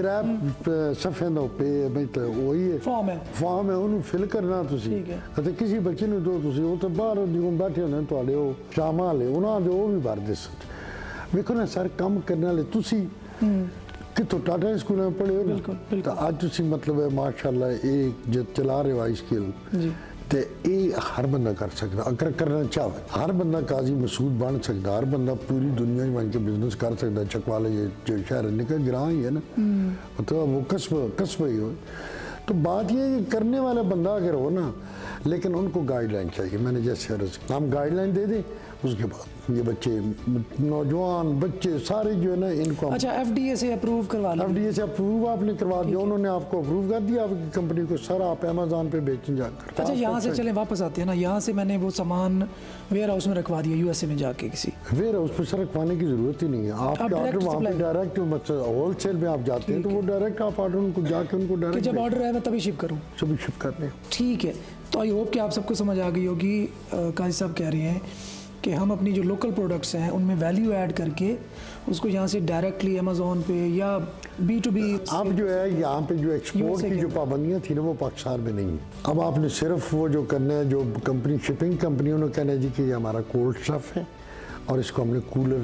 3 सफ़े पे तो वही है फॉर्म है उन्हें फिल करना तुसी, ਅਤੇ किसी बच्चे ਨੂੰ ਦੋ ਤੁਸੀਂ ਉਹ ਤਾਂ ਬਾਹਰ ਜਿਉਂ ਬੈਠੇ ਹੁੰਦੇ ਤੁਹਾਡੇ ਉਹ ਸ਼ਾਮਾਂ ਵਾਲੇ ਉਹਨਾਂ ਦੇ ਉਹ ਵੀ ਭਰ ਦੇ ਸਨ। ਵੇਖੋ ਨਾ ਸਰ ਕੰਮ ਕਰਨ ਵਾਲੇ ਤੁਸੀਂ ਕਿਤੋਂ ਟਾਟਾ ਸਕੂਲਾਂ में पढ़े हो ना, तो ਅੱਜ ਤੁਸੀਂ मतलब है माशाल्लाह ਇਹ जो चला रहे हो आई स्किल जी, तो ये हर बंदा कर सकता, अगर करना चाहे हर बंदा काजी मसूद बन सकता, हर बंदा पूरी दुनिया में बन के बिजनेस कर सकता। चकवाले ये जो शहर निकल ग्रां ही है ना, मतलब वो कस्बा ही हो, तो बात ये करने वाला बंदा अगर हो ना, लेकिन उनको गाइडलाइन चाहिए। मैंने जैसे हम गाइडलाइन दे दें, उसके बाद ये बच्चे नौजवान बच्चे सारे जो है ना इनको, अच्छा एफडीए से अप्रूव करवा लो, एफडीए से अप्रूव आपने करवा दिया, उन्होंने आपको अप्रूव कर दिया आपकी कंपनी को, सर आप अमेज़न पे बेचने जाकर। अच्छा यहाँ से चलें वापस आते हैं ना, यहाँ से मैंने वो सामान वेयर हाउस में रखवा दिया यूएसए में जाके, किसी वेयर हाउस पे सर रखवाने की जरूरत ही नहीं है, आपके ऑर्डर वहाँ पे डायरेक्ट होलसेल में आप जाते हैं तो वो डायरेक्ट आप ऑर्डर उनको जाके उनको डायरेक्ट, जब ऑर्डर है मैं तभी शिप करूँ, सभी शिप करते हैं, ठीक है। तो आई होप कि आप सबको समझ आ गई होगी, काजी साहब कह रहे हैं कि हम अपनी जो लोकल प्रोडक्ट्स हैं उनमें वैल्यू ऐड करके उसको यहाँ से डायरेक्टली अमेज़ॉन पे या B2B, अब जो है यहाँ पे जो एक्सपोर्ट की जो पाबंदियाँ थी ना वो पाकिस्तान में नहीं है। अब आपने सिर्फ वो जो करना है, जो कंपनी शिपिंग कंपनियों ने कहना है जी कि ये हमारा कोल्ड स्टफ है और इसको हमने कूलर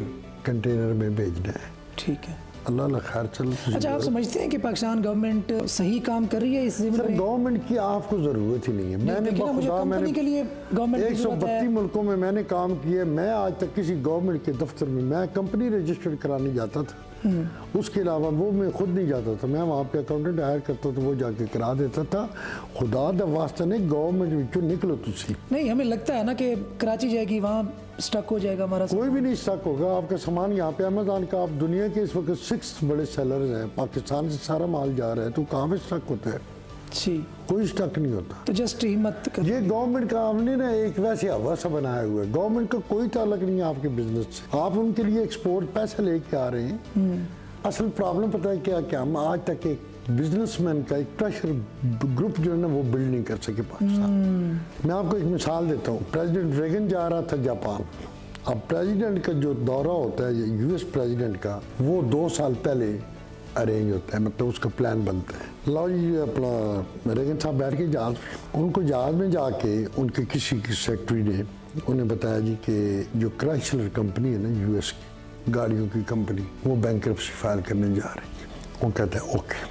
कंटेनर में भेजना है। ठीक है, अल्लाह अल्लाह खैर चल। अच्छा, आप समझते हैं कि पाकिस्तान गवर्नमेंट सही काम कर रही है इस ज़िम्मे में? गवर्नमेंट की आपको ज़रूरत ही नहीं है। मैंने कंपनी के लिए गवर्नमेंट 132 मुल्कों में मैंने काम किया। मैं आज तक किसी गवर्नमेंट के दफ्तर में मैं कंपनी रजिस्टर्ड कराने जाता था, उसके अलावा वो मैं खुद नहीं जाता था। मैं वहाँ पे अकाउंटेंट हायर करता था, वो जाके करा देता था। खुदा दा वास्ता ने गवर्नमेंट जो निकलो तुसी। नहीं, हमें लगता है ना कि कराची जाएगी, वहाँ स्टक हो जाएगा हमारा। कोई भी नहीं स्टक होगा आपका सामान। यहाँ पे अमेज़न का आप दुनिया के इस वक्त 6 बड़े सेलर्स हैं, पाकिस्तान से सारा माल जा रहा है, तो कहाँ पे स्टक होता है? जी, कोई स्टक नहीं होता। तो जस्ट हिम्मत कर। ये गवर्नमेंट का हमने ना एक वैसे हवा सा बनाया हुआ है। गवर्नमेंट का कोई ताल्लुक नहीं है आपके बिजनेस से। आप उनके लिए एक्सपोर्ट पैसे लेके आ रहे हैं। असल प्रॉब्लम पता है क्या क्या? हम आज तक एक बिजनेसमैन का एक प्रेशर ग्रुप जो है ना वो बिल्ड नहीं कर सके पाकिस्तान। मैं आपको एक मिसाल देता हूँ। प्रेसिडेंट रेगन जा रहा था जापान। अब प्रेसिडेंट का जो दौरा होता है यूएस प्रेसिडेंट का, वो 2 साल पहले अरेंज होता है, मतलब उसका प्लान बनता है। लो जी, अपना रेगन साहब बैठ के जहाज में, उनको जहाज में जाके उनके किसी की सेक्रेटरी ने उन्हें बताया जी कि जो क्राइसलर कंपनी है ना यूएस की गाड़ियों की कंपनी, वो बैंक्रप्सी फाइल करने जा रही है। वो कहते हैं okay,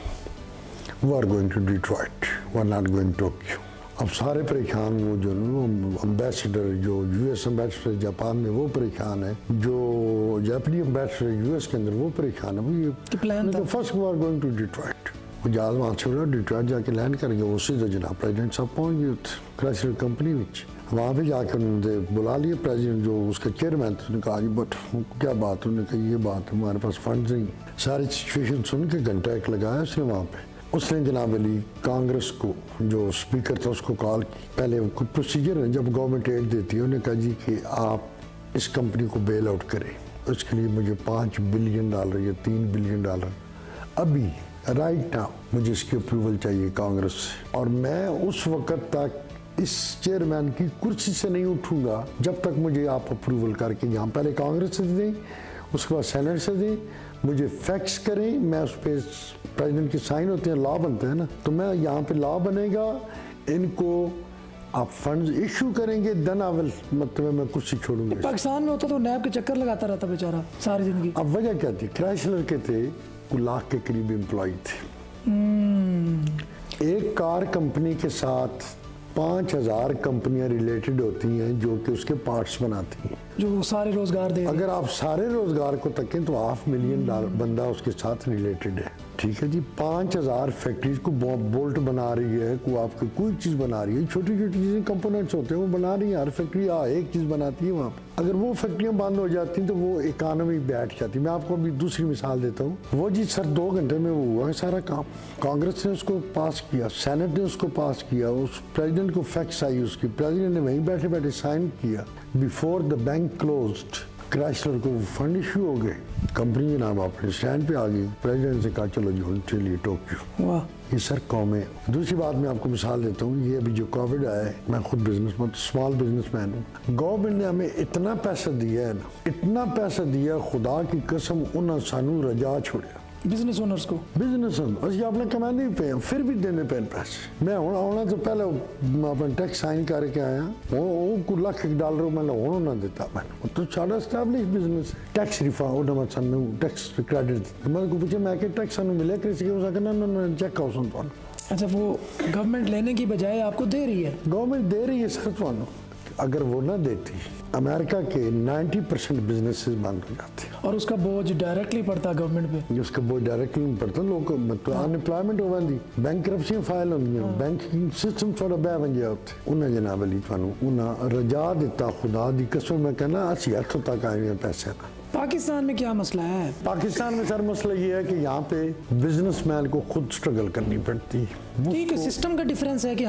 we are going to Detroit, we are not going to Tokyo. अब सारे परेशान, वो जो एम्बेसडर, जो यूएस एम्बेसडर जापान में वो परेशान है, जो जापानी एम्बेसडर यूएस के अंदर वो परेशान है। वो ये प्लान था first we are going to Detroit. वो जहाज वहाँ से उड़ा, डिट्रॉइट जाके लैंड कर गया। वो सीधा जनाब प्रेसिडेंट साहब पहुँच गए क्राइसलर कंपनी में। वहाँ पे जाकर उन्होंने बुला लिया प्रेसिडेंट, जो उसका चेयरमैन था। उन्होंने कहा जी बट क्या बात? उन्होंने कहा ये बात, हमारे पास फंड नहीं। सारी सिचुएशन सुन के घंटा एक लगाया उसने वहाँ पे। उसने जनाब अली कांग्रेस को, जो स्पीकर था, उसको कॉल की। पहले कुछ प्रोसीजर है जब गवर्नमेंट एड देती है। उन्होंने कहा जी कि आप इस कंपनी को बेल आउट करें, उसके लिए मुझे $5 बिलियन या $3 बिलियन अभी राइट नाउ मुझे इसकी अप्रूवल चाहिए कांग्रेस से। और मैं उस वक्त तक इस चेयरमैन की कुर्सी से नहीं उठूंगा जब तक मुझे आप अप्रूवल करके, यहाँ पहले कांग्रेस से दें, उसके बाद सेनेट से दें, मुझे फैक्स करें। मैं उस पर प्रेसिडेंट की साइन होते हैं, लॉ बनते हैं ना, तो मैं यहाँ पे लॉ बनेगा, इनको आप फंड्स इशू करेंगे, देन आई विल, मतलब मैं कुछ छोड़ूंगा। पाकिस्तान में होता तो नैब के चक्कर लगाता रहता बेचारा सारी जिंदगी। अब वजह क्या थी? क्राइसलर के थे 1 लाख के करीब एम्प्लॉय थे। एक कार कंपनी के साथ 5000 कंपनियां रिलेटेड होती हैं जो कि उसके पार्ट्स बनाती हैं, जो सारे रोजगार दे। अगर आप सारे रोजगार को तकें तो $500,000 बंदा उसके साथ रिलेटेड है। ठीक है जी, 5000 फैक्ट्रीज को बोल्ट बना रही है, को आपकी कोई चीज़ बना रही है, छोटी छोटी चीज़ें कंपोनेंट्स होते हैं वो बना रही है। हर फैक्ट्री एक चीज़ बनाती है वहाँ पर। अगर वो फैक्ट्रियाँ बंद हो जाती हैं तो वो इकानमी बैठ जाती। मैं आपको अभी दूसरी मिसाल देता हूँ। वो जी सर 2 घंटे में वो हुआ सारा काम। कांग्रेस ने उसको पास किया, सेनेट ने उसको पास किया, उस प्रेसिडेंट को फैक्स आई उसकी, प्रेसिडेंट ने वहीं बैठे बैठे साइन किया। Before the bank closed Chrysler को फंड इशू हो गए, कंपनी के नाम अपने स्टैंड पे आ गई। प्रेसिडेंट से कहा चलो जी चलिए टोक्यो। वाह, ये सर कौम है। दूसरी बात मैं आपको मिसाल देता हूँ। ये अभी जो कोविड आया है, मैं खुद बिजनेसमैन, स्मॉल बिजनेसमैन हूँ। गवर्नमेंट ने हमें इतना पैसा दिया है ना, इतना पैसा दिया, खुदा की कसम उन्हें सानू रजा छोड़ा बिजनेस ओनर्स को। बिजनेस ओनर्स अपने कमाने पे फिर भी देने पे पैसे। मैं आना तो पहले अपना टैक्स साइन करके आया, वो $1,00,000 मैंने होना ना देता। मैंने तो सारा एस्टैब्लिश बिजनेस टैक्स रिफंड मैं सानू टैक्स क्रेडिट मैं को पूछे मैं टैक्स सानू मिले किसी के सकना ना चेक हाउस तो। अच्छा, वो गवर्नमेंट लेने की बजाय आपको दे रही है? गवर्नमेंट दे रही है सर थानू। अगर वो ना देती, अमेरिका के 90% बिजनेसेस बंद हो जाते हैं। और उसका बोझ डायरेक्टली पड़ता गवर्नमेंट पे। उसका बोझ डायरेक्टली नहीं पड़ता, लोग मतलब अनएम्प्लॉयमेंट हो जाती, बैंकरप्सी फाइल होंगी, बैंकिंग सिस्टम थोड़ा बह बन गया उत्थे। उन्हें जनाब अली थानू उन्हें रजा दिता, खुदा दी कसम मैं कहना असी हथों तक आए हैं पैसे का। पाकिस्तान में क्या मसला है? पाकिस्तान में सर मसला ये है कि यहाँ पे बिजनेसमैन को खुद स्ट्रगल करनी पड़ती है। ठीक है, सिस्टम का डिफरेंस है कि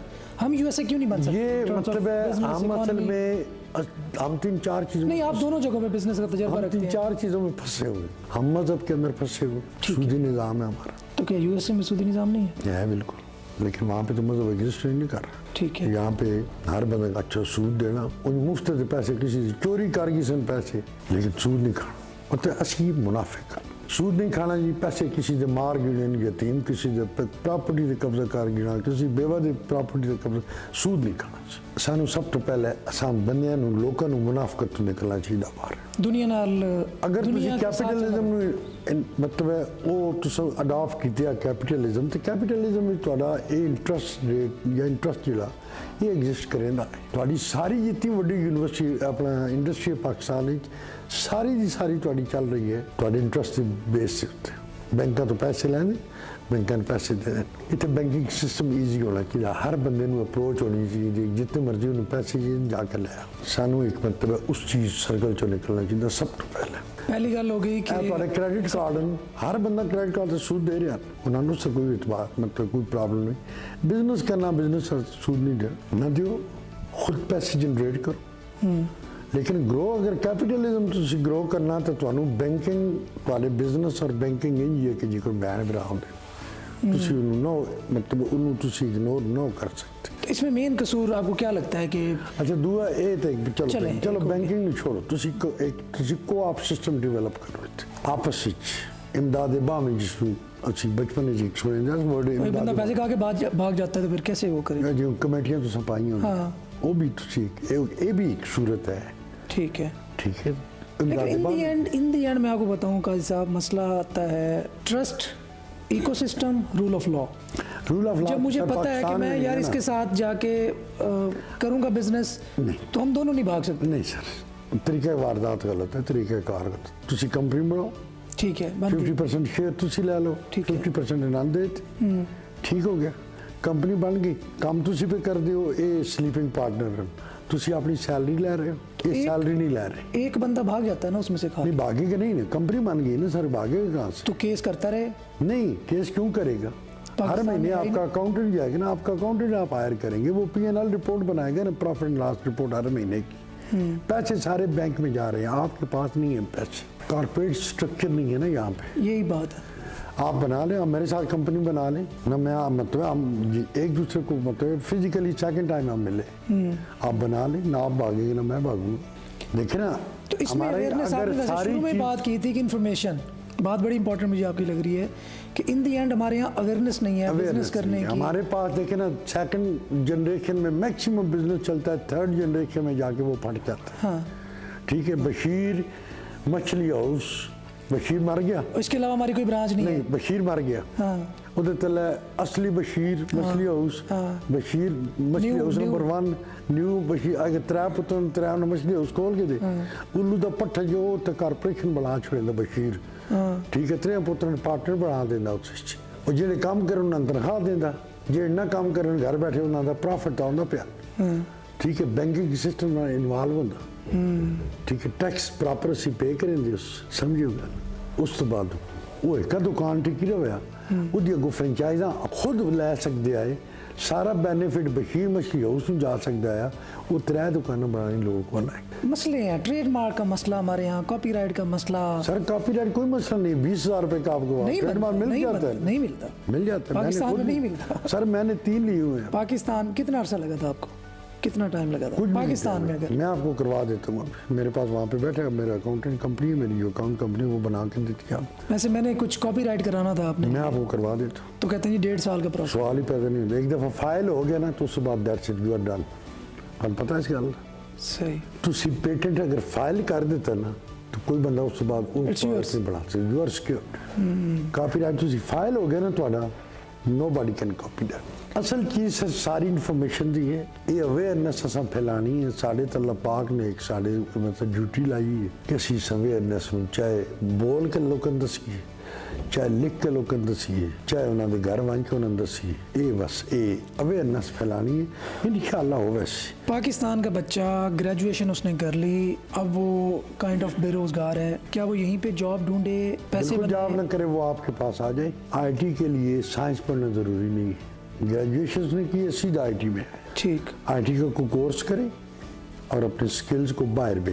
हम यूएसए क्यों नहीं बन सकते? ये मतलब है हम असल में हम 3-4 चीज़ों नहीं, आप दोनों जगहों पे बिजनेस का तजुर्बा रखते हैं। 3-4 चीज़ों में फंसे हुए, हम मजहब के अंदर फंसे हुए। सूदी निज़ाम है हमारा। तो क्या यूएसए में सूदी निज़ाम नहीं है? बिल्कुल, लेकिन वहाँ पे तो मजहब एग्जिस्ट नहीं कर रहा। ठीक है, यहाँ पे हर बंदे का अच्छा सूद देना, उन मुफ्त के पैसे किसी से चोरी कर किसी पैसे, लेकिन सूद नहीं खाना, मतलब असली मुनाफिक सूद नहीं खाना जी, पैसे किसी दे मार गिने, यतीम किसी दे प्रॉपर्टी दे कब्जा कर गिना, किसी बेवा दे प्रॉपर्टी दे कब्जा, सूद नहीं खाना चाहिए। सानू सब तो पहले असां बंदियां नू लोकां नू मुनाफकत तो निकलना चाहिए बाहर। दुनिया नाल अगर तुसी कैपिटलिज्म नू मतलब है वो तुसां अडॉप्ट कीता कैपिटलिज्म, तो कैपिटलिज्म में तुहाडा इंटरेस्ट रेट या इंटरेस्ट जिहड़ा ये एग्जिस्ट करेंदा है। तुहाडी सारी जितनी वड्डी यूनिवर्सिटी अपना इंडस्ट्री पाकिस्तान विच सारी दी सारी तुहाडी चल रही है तुहाडे इंटरेस्ट बेस से उत्ते। बैंकां तो पैसे लैंदे, बैंकां ने पैसे दे देने। इत्थे बैंकिंग सिस्टम ईजी होना चाहिए, हर बंदे नू अप्रोच होनी चाहिए, जितने मर्जी उन्हें पैसे जाकर ले आओ। सानू एक मतलब उस चीज़ सर्कल चो निकलना चाहिए। सब तो पहली गल हो गई कि क्रेडिट कार्ड हर बंदा क्रेडिट कार्ड से सूद दे रहा, उन्होंने उससे कोई इतबार मतलब कोई प्रॉब्लम नहीं। बिजनेस करना, बिजनेस सूद नहीं दे ना दियो, खुद पैसे जनरेट करो। लेकिन ग्रो अगर कैपिटलिज्म तुसी ग्रो करना तो तुहानू बैंकिंग तुहाडे बिजनेस और बैंकिंग इंज है कि जी कोई बैन भरा होंदे तुसी उन्होंने नो मतलब उन्होंने तुसी इग्नोर नो कर सकते। इसमें मेन कसूर आपको क्या लगता है कि अच्छा दुआ ए तो चलो बैंकिंग नहीं छोड़ो, तुसी को एक तुसी को-ऑप सिस्टम डेवलप करो आपस विच इमदाद बाहमी जिसमें अच्छी बचपन में एक सुने जा वर्ड बंदा पैसे खा के भाग जाता है तो फिर कैसे वो करेगा? जो कमेटियां तो सब पाई होंगी वो भी तुसी ये भी एक सूरत है। ठीक है लेकिन इन द एंड मैं आपको बताऊं काजी साहब, मसला आता है trust, ecosystem, rule of law. जब मुझे पता है कि मैं यार इसके साथ जाके करूंगा बिजनेस तो हम दोनों नहीं भाग सकते। नहीं सर, तरीका वारदात गलत है, तरीका कार गलत। तुसी कंपनी बनाओ, ठीक है, 50% शेयर तुसी ले लो, 50% इनाम दे, ठीक हो गया, कंपनी बन गई। काम तुसी पे कर दियो, ये स्लीपिंग पार्टनर तुसी अपनी सैलरी ले रहे हो, ये सैलरी नहीं ले रहे। एक बंदा भाग जाता है ना उसमें से खा नहीं भागेगा नहीं ना, कंपनी बन गई ना सर, भागेगा कहाँ से? तो केस करता रहे? नहीं, केस क्यों करेगा? हर महीने आपका अकाउंटेंट जाएगा ना, आपका अकाउंटेंट आप हायर करेंगे, वो P&L रिपोर्ट बनाएगा ना, प्रॉफिट एंड लॉस रिपोर्ट हर महीने की। पैसे सारे बैंक में जा रहे हैं, आपके पास नहीं है पैसे, कॉर्पोरेट स्ट्रक्चर नहीं है ना यहाँ पे। यही बात है, आप बना लें, आप मेरे साथ कंपनी बना लें ना, मैं मतलब हम एक दूसरे को मतलब फिजिकली सेकंड टाइम हम मिले, आप बना लें ना, आप भागेंगे ना मैं भागूंगा। देखिए ना, तो इसमें अवेयरनेस आपने शुरू में बात की थी कि इन्फॉर्मेशन बात बड़ी इंपॉर्टेंट मुझे आपकी लग रही है कि इन द एंड हमारे यहाँ अवेयरनेस नहीं है बिजनेस करने की। हमारे पास देखे ना, सेकंड जनरेशन में मैक्सिमम बिजनेस चलता है, थर्ड जनरेशन में जाके वो फट जाता है। हाँ ठीक है, बशीर मछली हाउस, बशीर मर गया, इसके अलावा हमारी कोई ब्रांच नहीं है। बशीर मर गया, हाँ उधर तले असली बशीर मछली हाउस, बशीर मछली हाउस नंबर 1 न्यू बशीर अगर 3 पुत्र 3 मछली हाउस खोल के दे उल्लू दा पट्ठा जो तो कारपोरेशन बना छोड़ेंदा बशीर। ठीक है, 3 पुत्र ने पार्टनर बना देंदा उस और जेडे काम करन उन्हां तनख्वाह देंदा, जेडे ना काम करन घर बैठे उन्हां दा प्रॉफिट आउंदा पिया। ठीक है, बैंकिंग सिस्टम में इन्वॉल्व होंदा। ठीक है, टैक्स प्रॉपर असी पे करेंगे उस समझियो गल। उस तो बाद वो एक दुकान टिकी रहा ਉਹਦੀ ਅੱਗੋਂ ਫਰੈਂਚਾਈਜ਼ਾਂ खुद ਲੈ ਸਕਦੇ ਆਏ, सारा बेनिफिट बशीर मछली हाउस में जा सकता है, वो 3 दुकानें बनाने लोगों को बनाए। मसले हैं, ट्रेडमार्क का मसला हमारे यहाँ, कॉपीराइट का मसला। सर कॉपीराइट कोई मसला नहीं, 20,000 रुपए का आपको ट्रेडमार्क मिल जाता है? नहीं मिलता, मिल जाता है, पाकिस्तान में नहीं मिलता। सर मैंने 3 लिए हुए हैं। पाकिस्तान कितना अर्सा लगा था आपको, कितना टाइम लगा था पाकिस्तान में? अगर मैं आपको करवा देता हूँ, मेरे पास वहाँ पे बैठे मेरा अकाउंटेंट कंपनी है, मेरी अकाउंट कंपनी वो बना के देती है। वैसे मैंने कुछ कॉपीराइट कराना था आपने, मैं आपको करवा देता हूँ। तो कहते हैं 1.5 साल का प्रोसेस, सवाल ही पैदा नहीं होता। एक दफ़ा फाइल हो गया ना तो उसके बाद that's it, you are done. अब पता है इस गल सही, तुसी पेटेंट अगर फाइल कर देता ना तो कोई बंदा उसके बाद नहीं बना सकता, यू आर सिक्योर्ड। कॉपीराइट तुसी फाइल हो गया ना ਤੁਹਾਡਾ, nobody can copy that। असल चीज़ सारी इन्फॉर्मेशन दी है, ये अवेयरनेस असां फैलानी है। साढ़े तो अल्लाह पाक ने एक साढ़े मतलब ड्यूटी लाई है कि असी अवेयरनेस में चाहे बोल के लोगों दसीए, चाहे लिख के लोगों दसीए, चाहे उन्होंने घर वन के उन्होंने दसीए, ये बस ये अवेयरनेस फैलानी है, इंशाअल्लाह हो। वैसे पाकिस्तान का बच्चा ग्रेजुएशन उसने कर ली, अब वो काइंड ऑफ बेरोजगार है, क्या वो यहीं पे जॉब ढूंढे, पैसे जॉब न करे, वो आपके पास आ जाए। IT के लिए साइंस पढ़ना ज़रूरी नहीं है, ग्रेजुएशन ने की है, सीधा IT में है। ठीक, IT का कोई कोर्स करे और अपने स्किल्स को बाहर बेचे।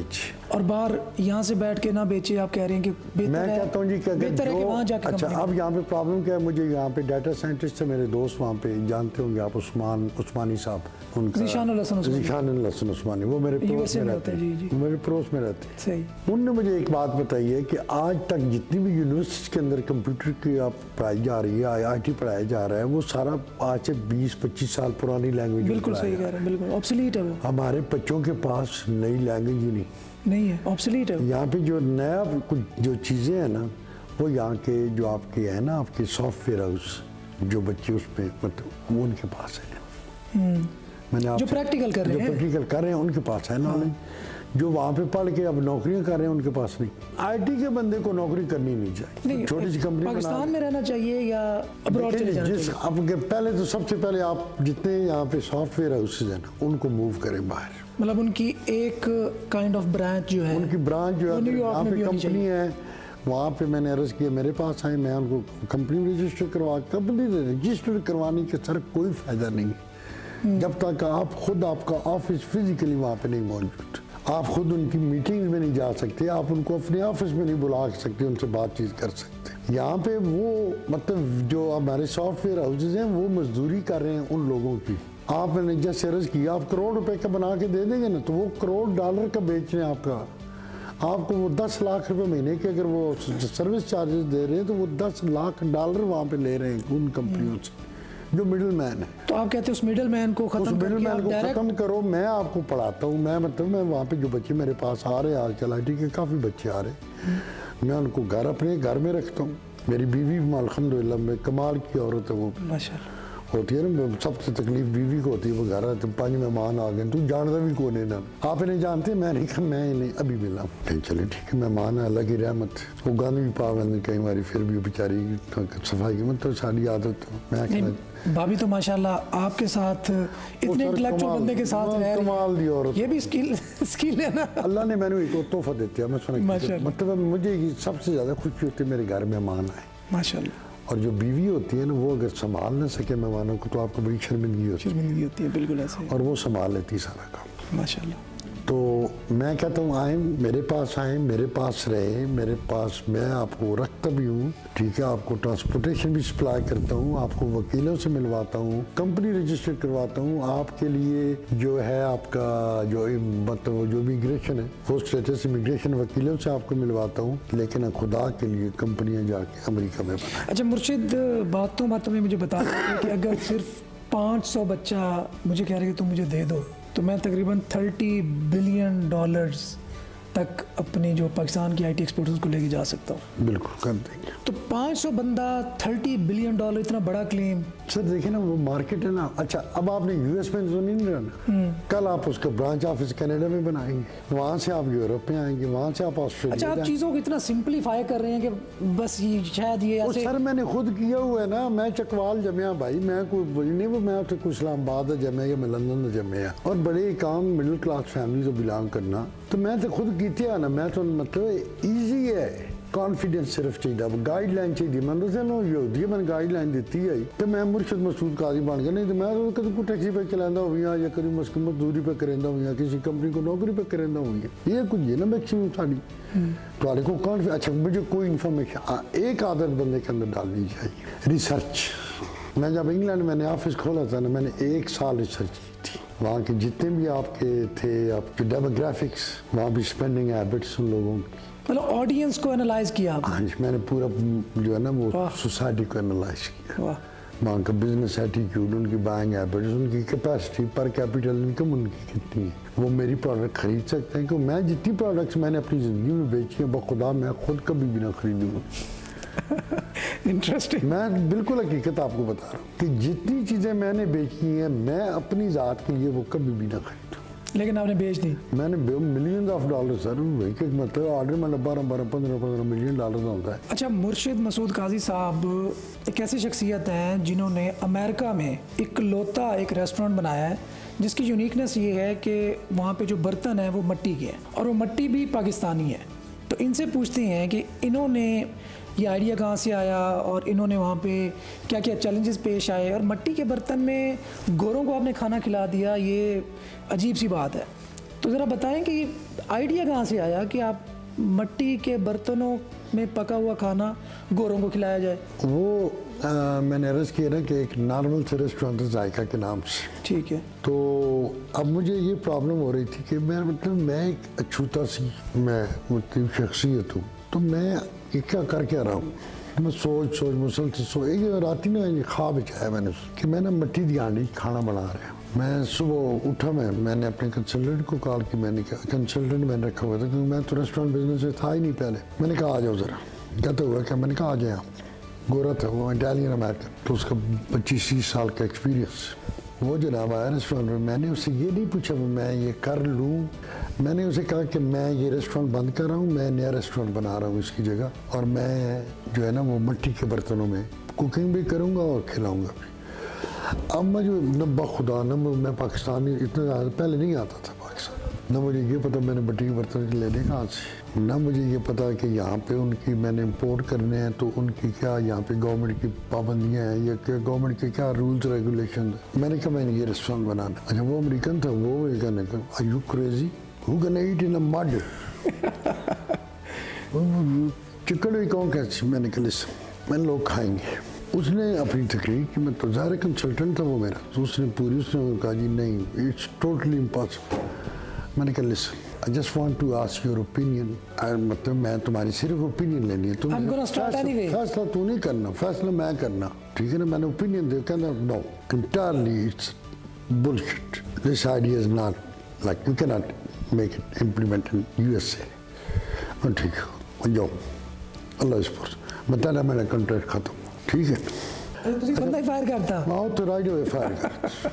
और बाहर यहाँ से बैठ के ना बेचे, आप कह रहे हैं कि बेहतर मैं कहता हूँ जी कि बेहतर है कि वहाँ जाके अच्छा, अब यहाँ पे प्रॉब्लम क्या है, मुझे यहाँ पे डाटा साइंटिस्ट है मेरे दोस्त वहाँ पे, जानते होंगे आप, उस्मानी साहब, उनका ज़ीशान हसन उस्मानी, वो मेरे पड़ोस में रहते हैं, वो मेरे पड़ोस में रहते हैं। सही। उनने मुझे एक बात बताई है कि आज तक जितनी भी यूनिवर्सिटी के अंदर कंप्यूटर की आप पढ़ाई जा रही है, IT पढ़ाया जा रहा है, वो सारा आज से 20-25 साल पुरानी लैंग्वेज। बिल्कुल सही कह रहे हैं, बिल्कुल ऑब्सोलीट है वो। हमारे बच्चों के पास नई लैंग्वेज ही नहीं है, ऑब्सोलीट है। यहाँ पे जो नया कुछ जो चीज़ें हैं ना, वो यहाँ के जो आपके है ना, आपके सॉफ्टवेयर हाउस जो बच्चे उसमें मतलब वो उनके पास है। मैंने जो प्रैक्टिकल कर रहे हैं उनके पास है नॉलेज। जो वहाँ पे पढ़ के अब नौकरियाँ कर रहे हैं उनके पास नहीं। IT के बंदे को नौकरी करनी नहीं चाहिए, छोटी सी कंपनी पाकिस्तान में रहना चाहिए या अब्रॉड चले जाना चाहिए। अब पहले तो सबसे पहले आप जितने यहाँ पे सॉफ्टवेयर हाउसेज है ना, उनको मूव करें बाहर। मतलब उनकी एक काइंड ऑफ ब्रांच जो है, उनकी ब्रांच जो है, यहाँ पे कंपनी है, वहाँ पे मैंने अर्ज किया, मेरे पास आए, मैं उनको कंपनी रजिस्टर करवा, कंपनी रजिस्टर करवाने के सर कोई फायदा नहीं है जब तक आप खुद आपका ऑफिस फिजिकली वहाँ पे नहीं मौजूद। आप खुद उनकी मीटिंग्स में नहीं जा सकते, आप उनको अपने ऑफिस में नहीं बुला सकते, उनसे बातचीत कर सकते। यहाँ पे वो मतलब जो हमारे सॉफ्टवेयर हाउसेज हैं वो मजदूरी कर रहे हैं उन लोगों की। आपने जैसे अर्ज किया, आप करोड़ रुपए का बना के दे देंगे ना, तो वो करोड़ डॉलर का बेच रहे हैं आपको वो 10 लाख रुपए महीने के अगर वो सर्विस चार्जेस दे रहे हैं, तो वो 10 लाख डॉलर वहाँ पे ले रहे हैं उन कंपनियों से जो मिडिल मैन है। तो आप कहते हैं उस मिडिल मैन को खत्म करो, मैं आपको पढ़ाता हूँ, मैं वहाँ पे जो बच्चे मेरे पास आ रहे हैं आजकल, IT के काफ़ी बच्चे आ रहे हैं, मैं उनको अपने घर में रखता हूँ। मेरी बीवी अल्हम्दुलिल्लाह में कमाल की औरत है, वो माशाअल्लाह होती है ना, सबसे तकलीफ बीवी को होती है, वो घर आते 5 मेहमान आ गए, तू जानता भी कौन है ना, आप इन्हें जानते, मैं नहीं कहा मैं इन्हें अभी मिला, चले ठीक है, मेहमान है, अल्लाह की रहमत, वो गंद भी पाबंद कई बारी, फिर भी बेचारी सफाई की मतलब सारी आदत। मैं भाभी तो माशाल्लाह आपके साथ इतने इंटेलेक्चुअल बंदे के साथ रह रही है, कमाल दी औरत, ये भी स्किल है ना, अल्लाह ने मैंने एक तोहफा देते हैं। मैं सुना मतलब मुझे सबसे ज़्यादा खुशी होती है मेरे घर मेहमान आए माशाल्लाह। और जो बीवी होती है ना, वो अगर संभाल ना सके मेहमानों को, तो आपको बड़ी शर्मिंदगी होती है। बिल्कुल ऐसे, और वो संभाल लेती है सारा काम माशाल्लाह। तो मैं कहता हूँ आए मेरे पास रहे, मेरे पास मैं आपको रखता भी हूँ, ठीक है, आपको ट्रांसपोर्टेशन भी सप्लाई करता हूँ, आपको वकीलों से मिलवाता हूँ, कंपनी रजिस्टर करवाता हूँ, आपके लिए जो है आपका जो मतलब जो इमिग्रेशन है वो स्टेटस इमिग्रेशन वकीलों से आपको मिलवाता हूँ, लेकिन खुदा के लिए कंपनियाँ जाके अमेरिका में बनाएं। अच्छा मुर्शिद, बातों में मुझे बता रहे कि अगर सिर्फ 500 बच्चा मुझे कह रहे कि तुम मुझे दे दो, तो मैं तकरीबन $30 बिलियन तक अपनी जो पाकिस्तान की IT एक्सपोर्ट्स को लेके जा सकता हूँ। बिल्कुल कर देंगे। तो 500 बंदा $30 बिलियन इतना बड़ा क्लेम। सर देखिए ना, वो मार्केट है ना। अच्छा, अब आपने US में तो नहीं रहना, कल आप उसका ब्रांच ऑफिस कनाडा में बनाएंगे, वहाँ से आप यूरोप में आएंगे, वहाँ से आप ऑस्ट्रेलिया। अच्छा, आप चीज़ों को इतना सिंप्लीफाई कर रहे हैं कि बस ये शायद ये ऐसे। सर मैंने खुद किया हुआ है ना, मैं चकवाल जमया भाई, मैं कोई नहीं, वो मैं तो कुछ इस्लामाबाद जमया या मैं लंदन जमया, और बड़े काम मिडिल क्लास फैमिली से बिलोंग करना, तो मैं तो खुद की ना, मैं तो मतलब ईजी है, कॉन्फिडेंस सिर्फ चाहिए, अब गाइडलाइन चाहिए। मैंने तो चलो ये मैंने गाइडलाइन दी है तो मैं मुर्शिद मसूद काजी बन गया, नहीं तो मैं तो कभी टैक्सी पे चलाता हुई या कभी मजदूरी पे करेंदा हुई, किसी कंपनी को नौकरी पे करेंदा हुई, ये कुछ है ना मैक्सिमम साड़ी तो को कॉन्फिडेंस। अच्छा, मुझे कोई इन्फॉर्मेशन एक आदत बंदे के अंदर डालनी चाहिए, रिसर्च। मैं जब इंग्लैंड मैंने ऑफिस खोला था ना, मैंने 1 साल रिसर्च की थी, वहाँ के जितने भी आपके थे आपके डेमोग्राफिक्स, वहाँ भी स्पेंडिंग हैबिट्स उन लोगों की, मतलब ऑडियंस को एनालाइज किया आपने? हाँ जी, मैंने पूरा जो है ना वो सोसाइटी को एनालाइज किया, वहाँ का बिजनेस एटीट्यूड, उनकी बाइंग हैबिट्स, उनकी कैपेसिटी, पर कैपिटल इनकम उनकी कितनी है, वो मेरी प्रोडक्ट खरीद सकते हैं। क्योंकि मैं जितनी प्रोडक्ट्स मैंने अपनी ज़िंदगी में बेची हैं, बखुदा मैं खुद कभी भी ना खरीदूँगा। इंटरेस्टिंग। मैं बिल्कुल हकीकत आपको बता रहा हूँ कि जितनी चीज़ें मैंने बेची हैं, मैं अपनी ज़ात के लिए वो कभी भी ना खरीदूँ। लेकिन आपने बेच दी? मैंने मिलियंस ऑफ डॉलर सर, एक मतलब ऑर्डर मतलब 12-15 मिलियन डॉलर का होता है। अच्छा, मुर्शिद मसूद काजी साहब एक ऐसी शख्सियत हैं जिन्होंने अमेरिका में इकलौता एक रेस्टोरेंट बनाया है, जिसकी यूनिकनेस ये है कि वहाँ पे जो बर्तन है वो मिट्टी के हैं, और वो मिट्टी भी पाकिस्तानी है। तो इनसे पूछते हैं कि इन्होंने ये आइडिया कहाँ से आया, और इन्होंने वहाँ पे क्या क्या चैलेंजेस पेश आए, और मिट्टी के बर्तन में गोरों को आपने खाना खिला दिया, ये अजीब सी बात है। तो ज़रा बताएं कि आइडिया कहाँ से आया कि आप मिट्टी के बर्तनों में पका हुआ खाना गोरों को खिलाया जाए? वो मैंने अर्ज़ किया ना कि एक नॉर्मल से रेस्टोरेंट जायका के नाम से, ठीक है। तो अब मुझे ये प्रॉब्लम हो रही थी कि मैं एक अछूता सी मैं मतलब शख्सियत हूँ, तो मैं ये क्या कर क्या रहा हूँ। मैं सोच मुसलसल एक रात ही ना ख्वाब आया मैंने कि मैं ना मिट्टी दी हांडी खाना बना रहा। मैं सुबह उठा, मैंने अपने कंसल्टेंट को कॉल की, मैंने कहा कंसल्टेंट मैंने रखा हुआ था क्योंकि मैं तो रेस्टोरेंट बिजनेस में था ही नहीं पहले। मैंने कहा आ जाओ ज़रा, कहते हुआ क्या, मैंने कहा आ जाए। गोरा था वो, इटालियन अमेरिकन, तो उसका 25-30 साल का एक्सपीरियंस। वो जनाब आया रेस्टोरेंट में, मैंने उससे ये नहीं पूछा मैं ये कर लूँ, मैंने उसे कहा कि मैं ये रेस्टोरेंट बंद कर रहा हूँ, मैं नया रेस्टोरेंट बना रहा हूँ इसकी जगह, और मैं जो है ना वो मिट्टी के बर्तनों में कुकिंग भी करूँगा और खिलाऊँगा भी। अब मैं जो न बखुदा न मैं पाकिस्तानी इतना ज़्यादा पहले नहीं आता था पाकिस्तान, न मुझे ये पता मैंने मिट्टी के बर्तन लेने कहाँ से, न मुझे ये पता कि यहाँ पे उनकी मैंने इम्पोर्ट करने हैं तो उनकी क्या यहाँ पे गवर्नमेंट की पाबंदियाँ हैं या क्या गवर्नमेंट के क्या रूल्स रेगुलेशन। मैंने कहा मैंने ये रेस्टोरेंट बनाना। अच्छा वो अमेरिकन था, वो कहने का are you crazy, who can eat in a mud, chicken भी कौन कैसे। मैंने कहा लिसन मैंने लोग खाएंगे। उसने अपनी तकरीर की, मैं तो ज़ाहिर कंसल्टेंट था वो मेरा, तो उसने कहा जी नहीं इट्स टोटली इम्पॉसिबल। मैंने कहा listen I just want to ask your opinion, मतलब मैं तुम्हारी सिर्फ ओपिनियन लेनी है, तुम फैसला तू नहीं करना, फैसला मैं करना, ठीक है ना। मैंने ओपिनियन दिया, कहना no entirely it's bullshit, this idea is not like you can not make it implement in USA। ठीक है जाओ अल्लाह इस बताना, मेरा कॉन्ट्रैक्ट खत्म, ठीक है। बंदा ही फायर करता आओ तो राइट वे फायर कर।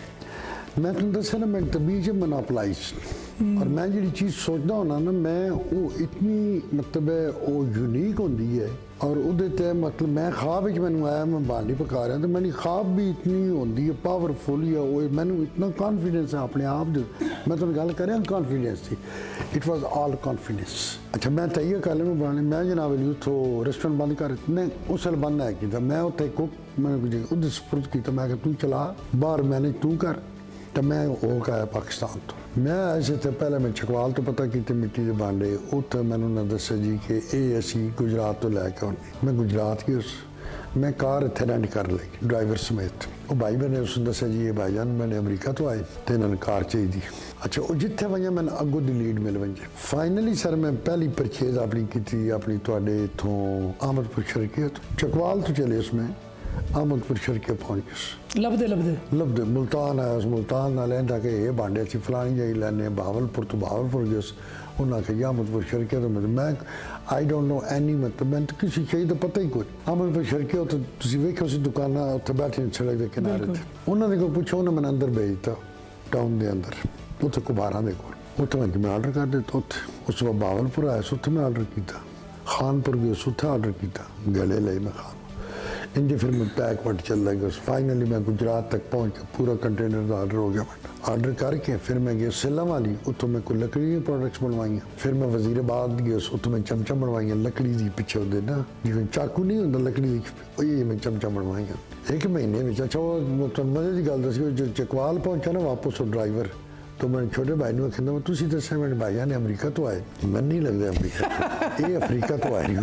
मैं तुम दसा ना मैं तमीज मोनोपलाइज, और मैं जी चीज़ सोचता हूँ ना मैं वो इतनी मतलब वो यूनीक होंगी है, और उदे मतलब मैं ख्वाब मैंने आया मैं बांडी पका रहा, तो मेरी ख्वाब भी इतनी होंगी है पावरफुल है, वो मैंने इतना कॉन्फिडेंस है अपने आप जो मैं तुम गल कर कॉन्फिडेंस थी, इट वॉज ऑल कॉन्फिडेंस। अच्छा मैं तैयार कर में बनाने, मैं जनाब उतो रेस्टोरेंट बंद कर नहीं उस वेल बंद है कि मैं उत्थे कुक मैंने उधर सपुर्द किया, मैं तू चला बाहर मैंने तू कर, तो मैं हो गया पाकिस्तान तो मैं ऐसे थे पहले मैं चकवाल तो पता की मिट्टी के भांडे उत्थे मैंने उन्हें दसा जी कि ये असी गुजरात तो लैके आने, मैं गुजरात की उस मैं कार इतने रेंट कर ली ड्राइवर समेत। वो भाई मैंने उसने दसा जी ये भाईजान मैंने अमरीका तो आए तो इन्होंने कार चाहिए। अच्छा वो जिथे वजह मैंने अगों की लीड मिल वजे। फाइनली सर मैं पहली परचेज अपनी की अपनी थोड़े इतों अहमदपुर शर्किया तो चकवाल तो चले उसमें अहमदपुर शर्किया पहुँच गए लभदे मुल्तान आया, उस मुल्तान ना लेंदा कि ये भांडे असी फलानी जगह लैने, बहावलपुर तो बहावलपुर गए उन्हें आखिया अहमदपुर शर्किया तो मैं आई डोंट नो एनी मतलब मैं तो किसी चीज़ तो पता ही कुछ। अहमदपुर शर्किया उत्थे तुसीं वेखिया उस दुकाना उत्थे बैठे सड़क के किनारे ते उन्होंने कोई पुछो उन्हें मैंने अंदर भेज दिता टाउन के अंदर उत्थे कुबारा के कोल, उत्थे मैं ऑर्डर कर दिता, उत्थे उस बाद बहावलपुर आया उत्थे मैं ऑर्डर किया, खानपुर गए उत्थे ऑर्डर किया, गले ले मैं खान इंजे फिर मैं पैक वट चल रहा। फाइनली मैं गुजरात तक पहुँच के पूरा कंटेनर का ऑर्डर हो गया। ऑर्डर करके फिर मैं गया सिला वाली, उतो मैं कोई लकड़ी की प्रोडक्ट्स बनवाई, फिर मैं वजीराबाद गया उतो मैं चमचा बनवाई लकड़ी की पिछे होते ना जिवें चाकू नहीं होंगे लकड़ी की, ये मैं चमचा बनवाई 1 महीने में। अच्छा वो मजे की गल दसी जो चकवाल पहुंचा ना वापस वो ड्राइवर तो मैंने छोटे भाई ने कहना तुम दसा मैंने भाईया ने अमरीका तो आए, मैं नहीं लगता अमरीका ये अफ्रीका तो आए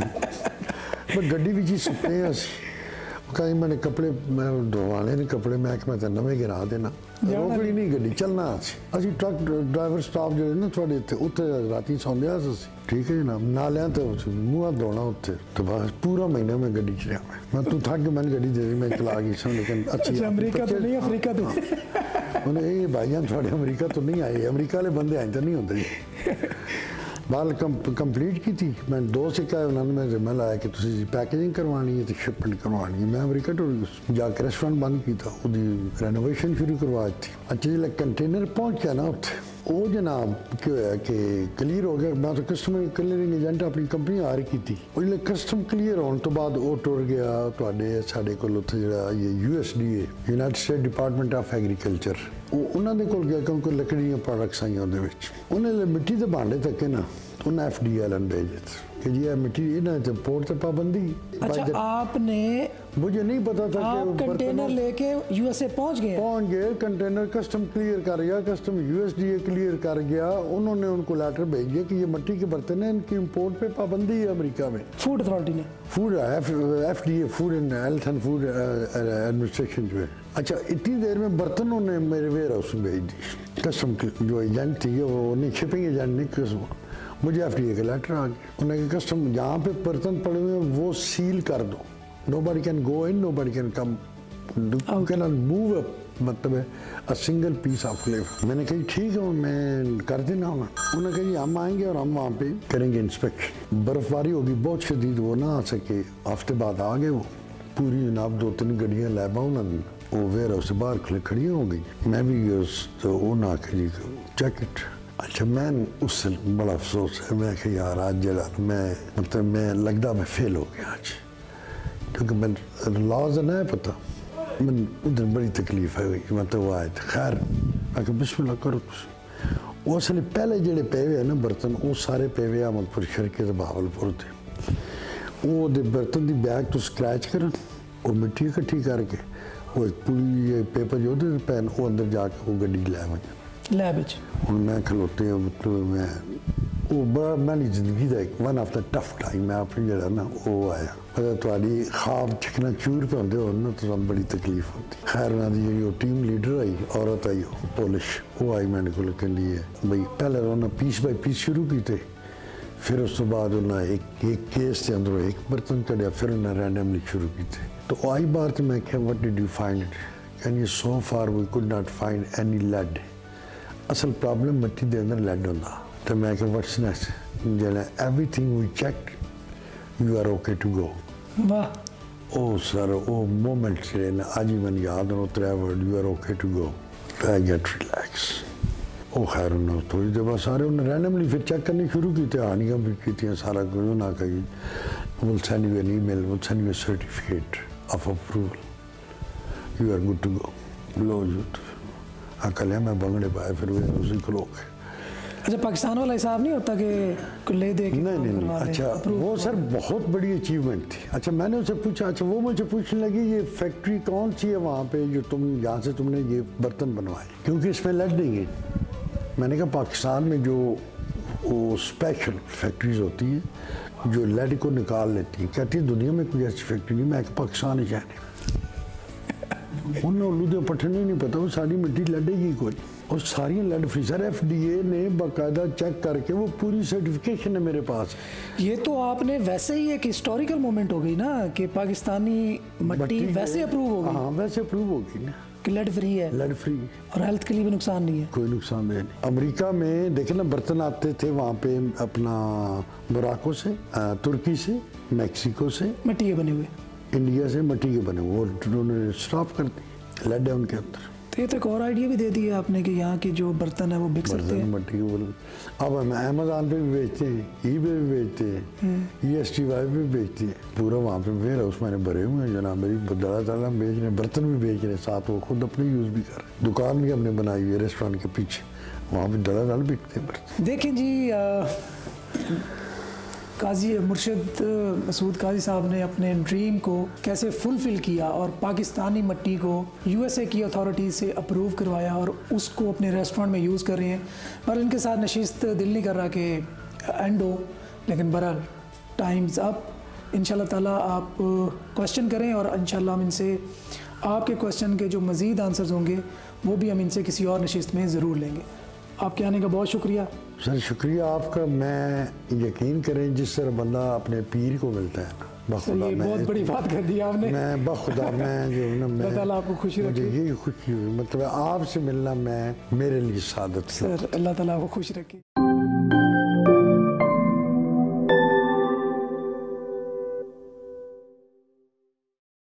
मैं गड्डी भी चीज सुपने हैं कहीं मैंने कपड़े मैं धोवाने ने कपड़े मैं नवे गिरा देना रोकड़ी नहीं गड्डी चलना असी ट्रक ड्राइवर स्टाफ जो ना थोड़े उत्थे राती सौंदे ठीक है ना नालिया तो मुँह धोना उत्थे तो बस पूरा महीना में गड्डी च रहा मैं तू थक के मैंने गड्डी दे दी मैं चला गई सब लेकिन अच्छी अमरीका तो नहीं अफ्रीका तो उन्हें ये भाईजान थोड़े अमरीका तो नहीं आए, अमरीका वाले बंदे आए तो नहीं होते बाल कंप्लीट की थी मैं 2 सिक्का उन्होंने मैं जिम्मा लाया कि तुम पैकेजिंग करवानी है तो शिपमेंट करवानी है। मैं अमरीका तो जाके रेस्टोरेंट बंद किया उसकी रेनोवेशन शुरू करवा दी। अच्छा जो कंटेनर पहुँच गया ना उत्थे वो जनाब क्या होया कि क्लीयर हो गया, मैं तो कस्टमर क्लीयरिंग एजेंट अपनी कंपनी हायर की थी, जो कस्टम क्लीयर होने तो बाद वो टुर गया तुहाडे साडे कोल उत्थे जिहड़ा ये USDA united state department of agriculture उन्होंने कोल गया क्योंकि लकड़ी दी प्रोडक्ट्स आई उहदे विच उन्हें मिट्टी दे भांडे तक ना उन्हें FDI भेज दित्ते कि जी मिट्टी ना पोर्ट से पाबंदी। अच्छा, आपने मुझे नहीं पता था आप कि कंटेनर लेके यूएसए पहुंच गए। कंटेनर कस्टम क्लियर कर गया, कस्टम यूएसडीए क्लियर कर गया। उन्होंने उनको लेटर भेज दिया कि ये मिट्टी के बर्तन हैं, इनकी इंपोर्ट पे पाबंदी है अमेरिका में। फूड अथॉरिटी ने, food FDA, food and health and food administration जो है। अच्छा, इतनी देर में बर्तनों ने मेरे वेयर हाउस में भेज दी। कस्टम जो एजेंट थी वो नहीं, शिपिंग एजेंट नहीं, मुझे FDA का लेटर आ गया। उन्होंने कहा कस्टम जहाँ पे बर्तन पड़े हुए हैं वो सील कर दो, nobody can go in, nobody can come, you cannot move up, मतलब a single piece of flavor। मैंने कही ठीक है, मैं कर देना हूँ। उन्होंने कहा जी हम आएंगे और हम वहाँ पे करेंगे इंस्पेक्शन। बर्फबारी होगी बहुत शदीद, वो ना आ सके, हफ्ते बाद आ गए वो। पूरी जनाब 2-3 गड्डियाँ लैबा उन्होंने वो वेयर हाउस से बाहर खड़ी हो गई। मैं भी तो वो ना के जी जैकेट। अच्छा, मैं उससे बड़ा अफसोस है, मैं कि यार आज जरा मैं लगता मैं फेल हो गया आज, क्योंकि मैं लॉज नहीं पता। मैं उधर बड़ी तकलीफ है हुई, मतलब वो आए थे। खैर मैं कहा बिस्मिल्लाह करो कुछ। वो असली पहले जेडे पे हुए ना बर्तन, वो सारे पे हुए अहमदपुर शरके से बहावलपुर थे। वो बर्तन की बैग तो स्क्रैच कर, वो मिट्टी इकट्ठी करके वो एक पूरी पेपर जो पैन वो अंदर जाके वो गड्डी लैब हूँ मैं खलोते हैं। मतलब मैं वो बड़ा मेरी जिंदगी का एक one of the tough time मैं अपनी जरा ना वो आया। मतलब थोड़ी ख्वाब चिकना चूर पे होंगे हो ना तो बड़ी तकलीफ होती। खैर उन्होंने जी वो टीम लीडर आई, औरत आई हो पोलिश, वो आई मैंने को कहती है भाई पहले उन्होंने पीस बाय पीस शुरू किए, फिर उस तो बाद उन्हें एक केस के अंदर एक बर्तन चढ़िया, फिर उन्हें रैंडमली शुरू किए। तो आई बार तो मैं क्या what did you find it, can you so far we could not find any lead. असल प्रॉब्लम मिट्टी के अंदर लेड होंदा। तो मैं क्या व्हाट्स नेक्स्ट, जरा everything we checked you are okay to go. वाह। ओ सर वो मोमेंट से ना आज ही मैंने याद है 3 word, you are okay to go, I get relax. ओ खैर उन्होंने थोड़ी देर बाद सारे उन्हें रैंडमली फिर चेक करनी शुरू की, हानियाँ भी की, सारा कुछ ना कही। Will send you an email, will send you a certificate of approval, you are good to go। लो जो हाँ कल मैं बंगड़े पाए फिर वे उसी को लोग। अच्छा, पाकिस्तान वाला हिसाब नहीं होता कि ले दे के नहीं। अच्छा वो सर बहुत बड़ी अचीवमेंट थी। अच्छा मैंने उससे पूछा, अच्छा वो मुझे पूछने लगी ये फैक्ट्री कौन सी है वहाँ पे जो तुम जहाँ से तुमने ये बर्तन बनवाए, क्योंकि इसमें लेड नहीं है। मैंने कहा पाकिस्तान में जो वो स्पेशल फैक्ट्रीज होती हैं जो लेड को निकाल लेती हैं, कहती है दुनिया में कोई ऐसी फैक्ट्री नहीं। मैं पाकिस्तान ही जाने उन्हें उल्लू दे पट्टने नहीं पता, वो सारी मिट्टी लड़ेगी कोई, और सारी लेड फ्री। सर FDA ने बाकायदा चेक करके वो पूरी सर्टिफिकेशन है मेरे पास। ये तो आपने वैसे ही एक हिस्टोरिकल मोमेंट हो गई ना कि पाकिस्तानी मिट्टी वैसे अप्रूव हो गई। हाँ वैसे अप्रूव होगी ना कि लेड फ्री है, लेड फ्री, और हेल्थ के लिए भी नुकसान नहीं है, कोई नुकसान नहीं। अमेरिका में देखे ना बर्तन आते थे वहाँ पे अपना मोराको से, तुर्की से, मैक्सिको से, मिट्टी के बने हुए, इंडिया से मिट्टी के बने, वो उन्होंने स्टॉप कर दी, लेड है उनके अंदर। तो ये तो एक और आइडिया भी दे दिया आपने कि यहाँ के जो बर्तन है वो बिक सकते हैं मिट्टी के बोले। अब हम अमेज़न पे भी बेचते हैं, eBay पे भी बेचते हैं, ESTY पे भी बेचते हैं। पूरा वहाँ पे वेयर हाउस मैंने भरे हुए हैं जनाब, मेरी दादा बेच रहे हैं, बर्तन भी बेच रहे हैं, साथ वो खुद अपने यूज़ भी कर रहे हैं। दुकान भी हमने बनाई हुई है रेस्टोरेंट के पीछे, वहाँ पे दादा बिकते हैं बर्तन। देखें जी, काजी मुर्शिद मसूद काजी साहब ने अपने ड्रीम को कैसे फुलफ़िल किया और पाकिस्तानी मिट्टी को USA की अथॉरिटी से अप्रूव करवाया और उसको अपने रेस्टोरेंट में यूज़ कर रहे हैं। पर इनके साथ नशिस्त दिल नहीं कर रहा कि एंड हो, लेकिन बहरहाल टाइम्स अप। इंशाल्लाह ताला आप क्वेश्चन करें और इंशाल्लाह हम इनसे आपके क्वेश्चन के जो मज़ीद आंसर्स होंगे वो भी हम इनसे किसी और नशिस्त में ज़रूर लेंगे। आपके आने का बहुत शुक्रिया सर। शुक्रिया आपका। मैं यकीन करें जिस तरह बंदा अपने पीर को मिलता है ना, बखुदा ये बहुत बड़ी बात कर दी आपने। मैं बखुदा मैं जो ना मैं अल्लाह आपको खुशी रखे। मुझे यही खुशी हुई, मतलब आपसे मिलना मैं मेरे लिए सादत। सर अल्लाह ताला आपको खुश रखे।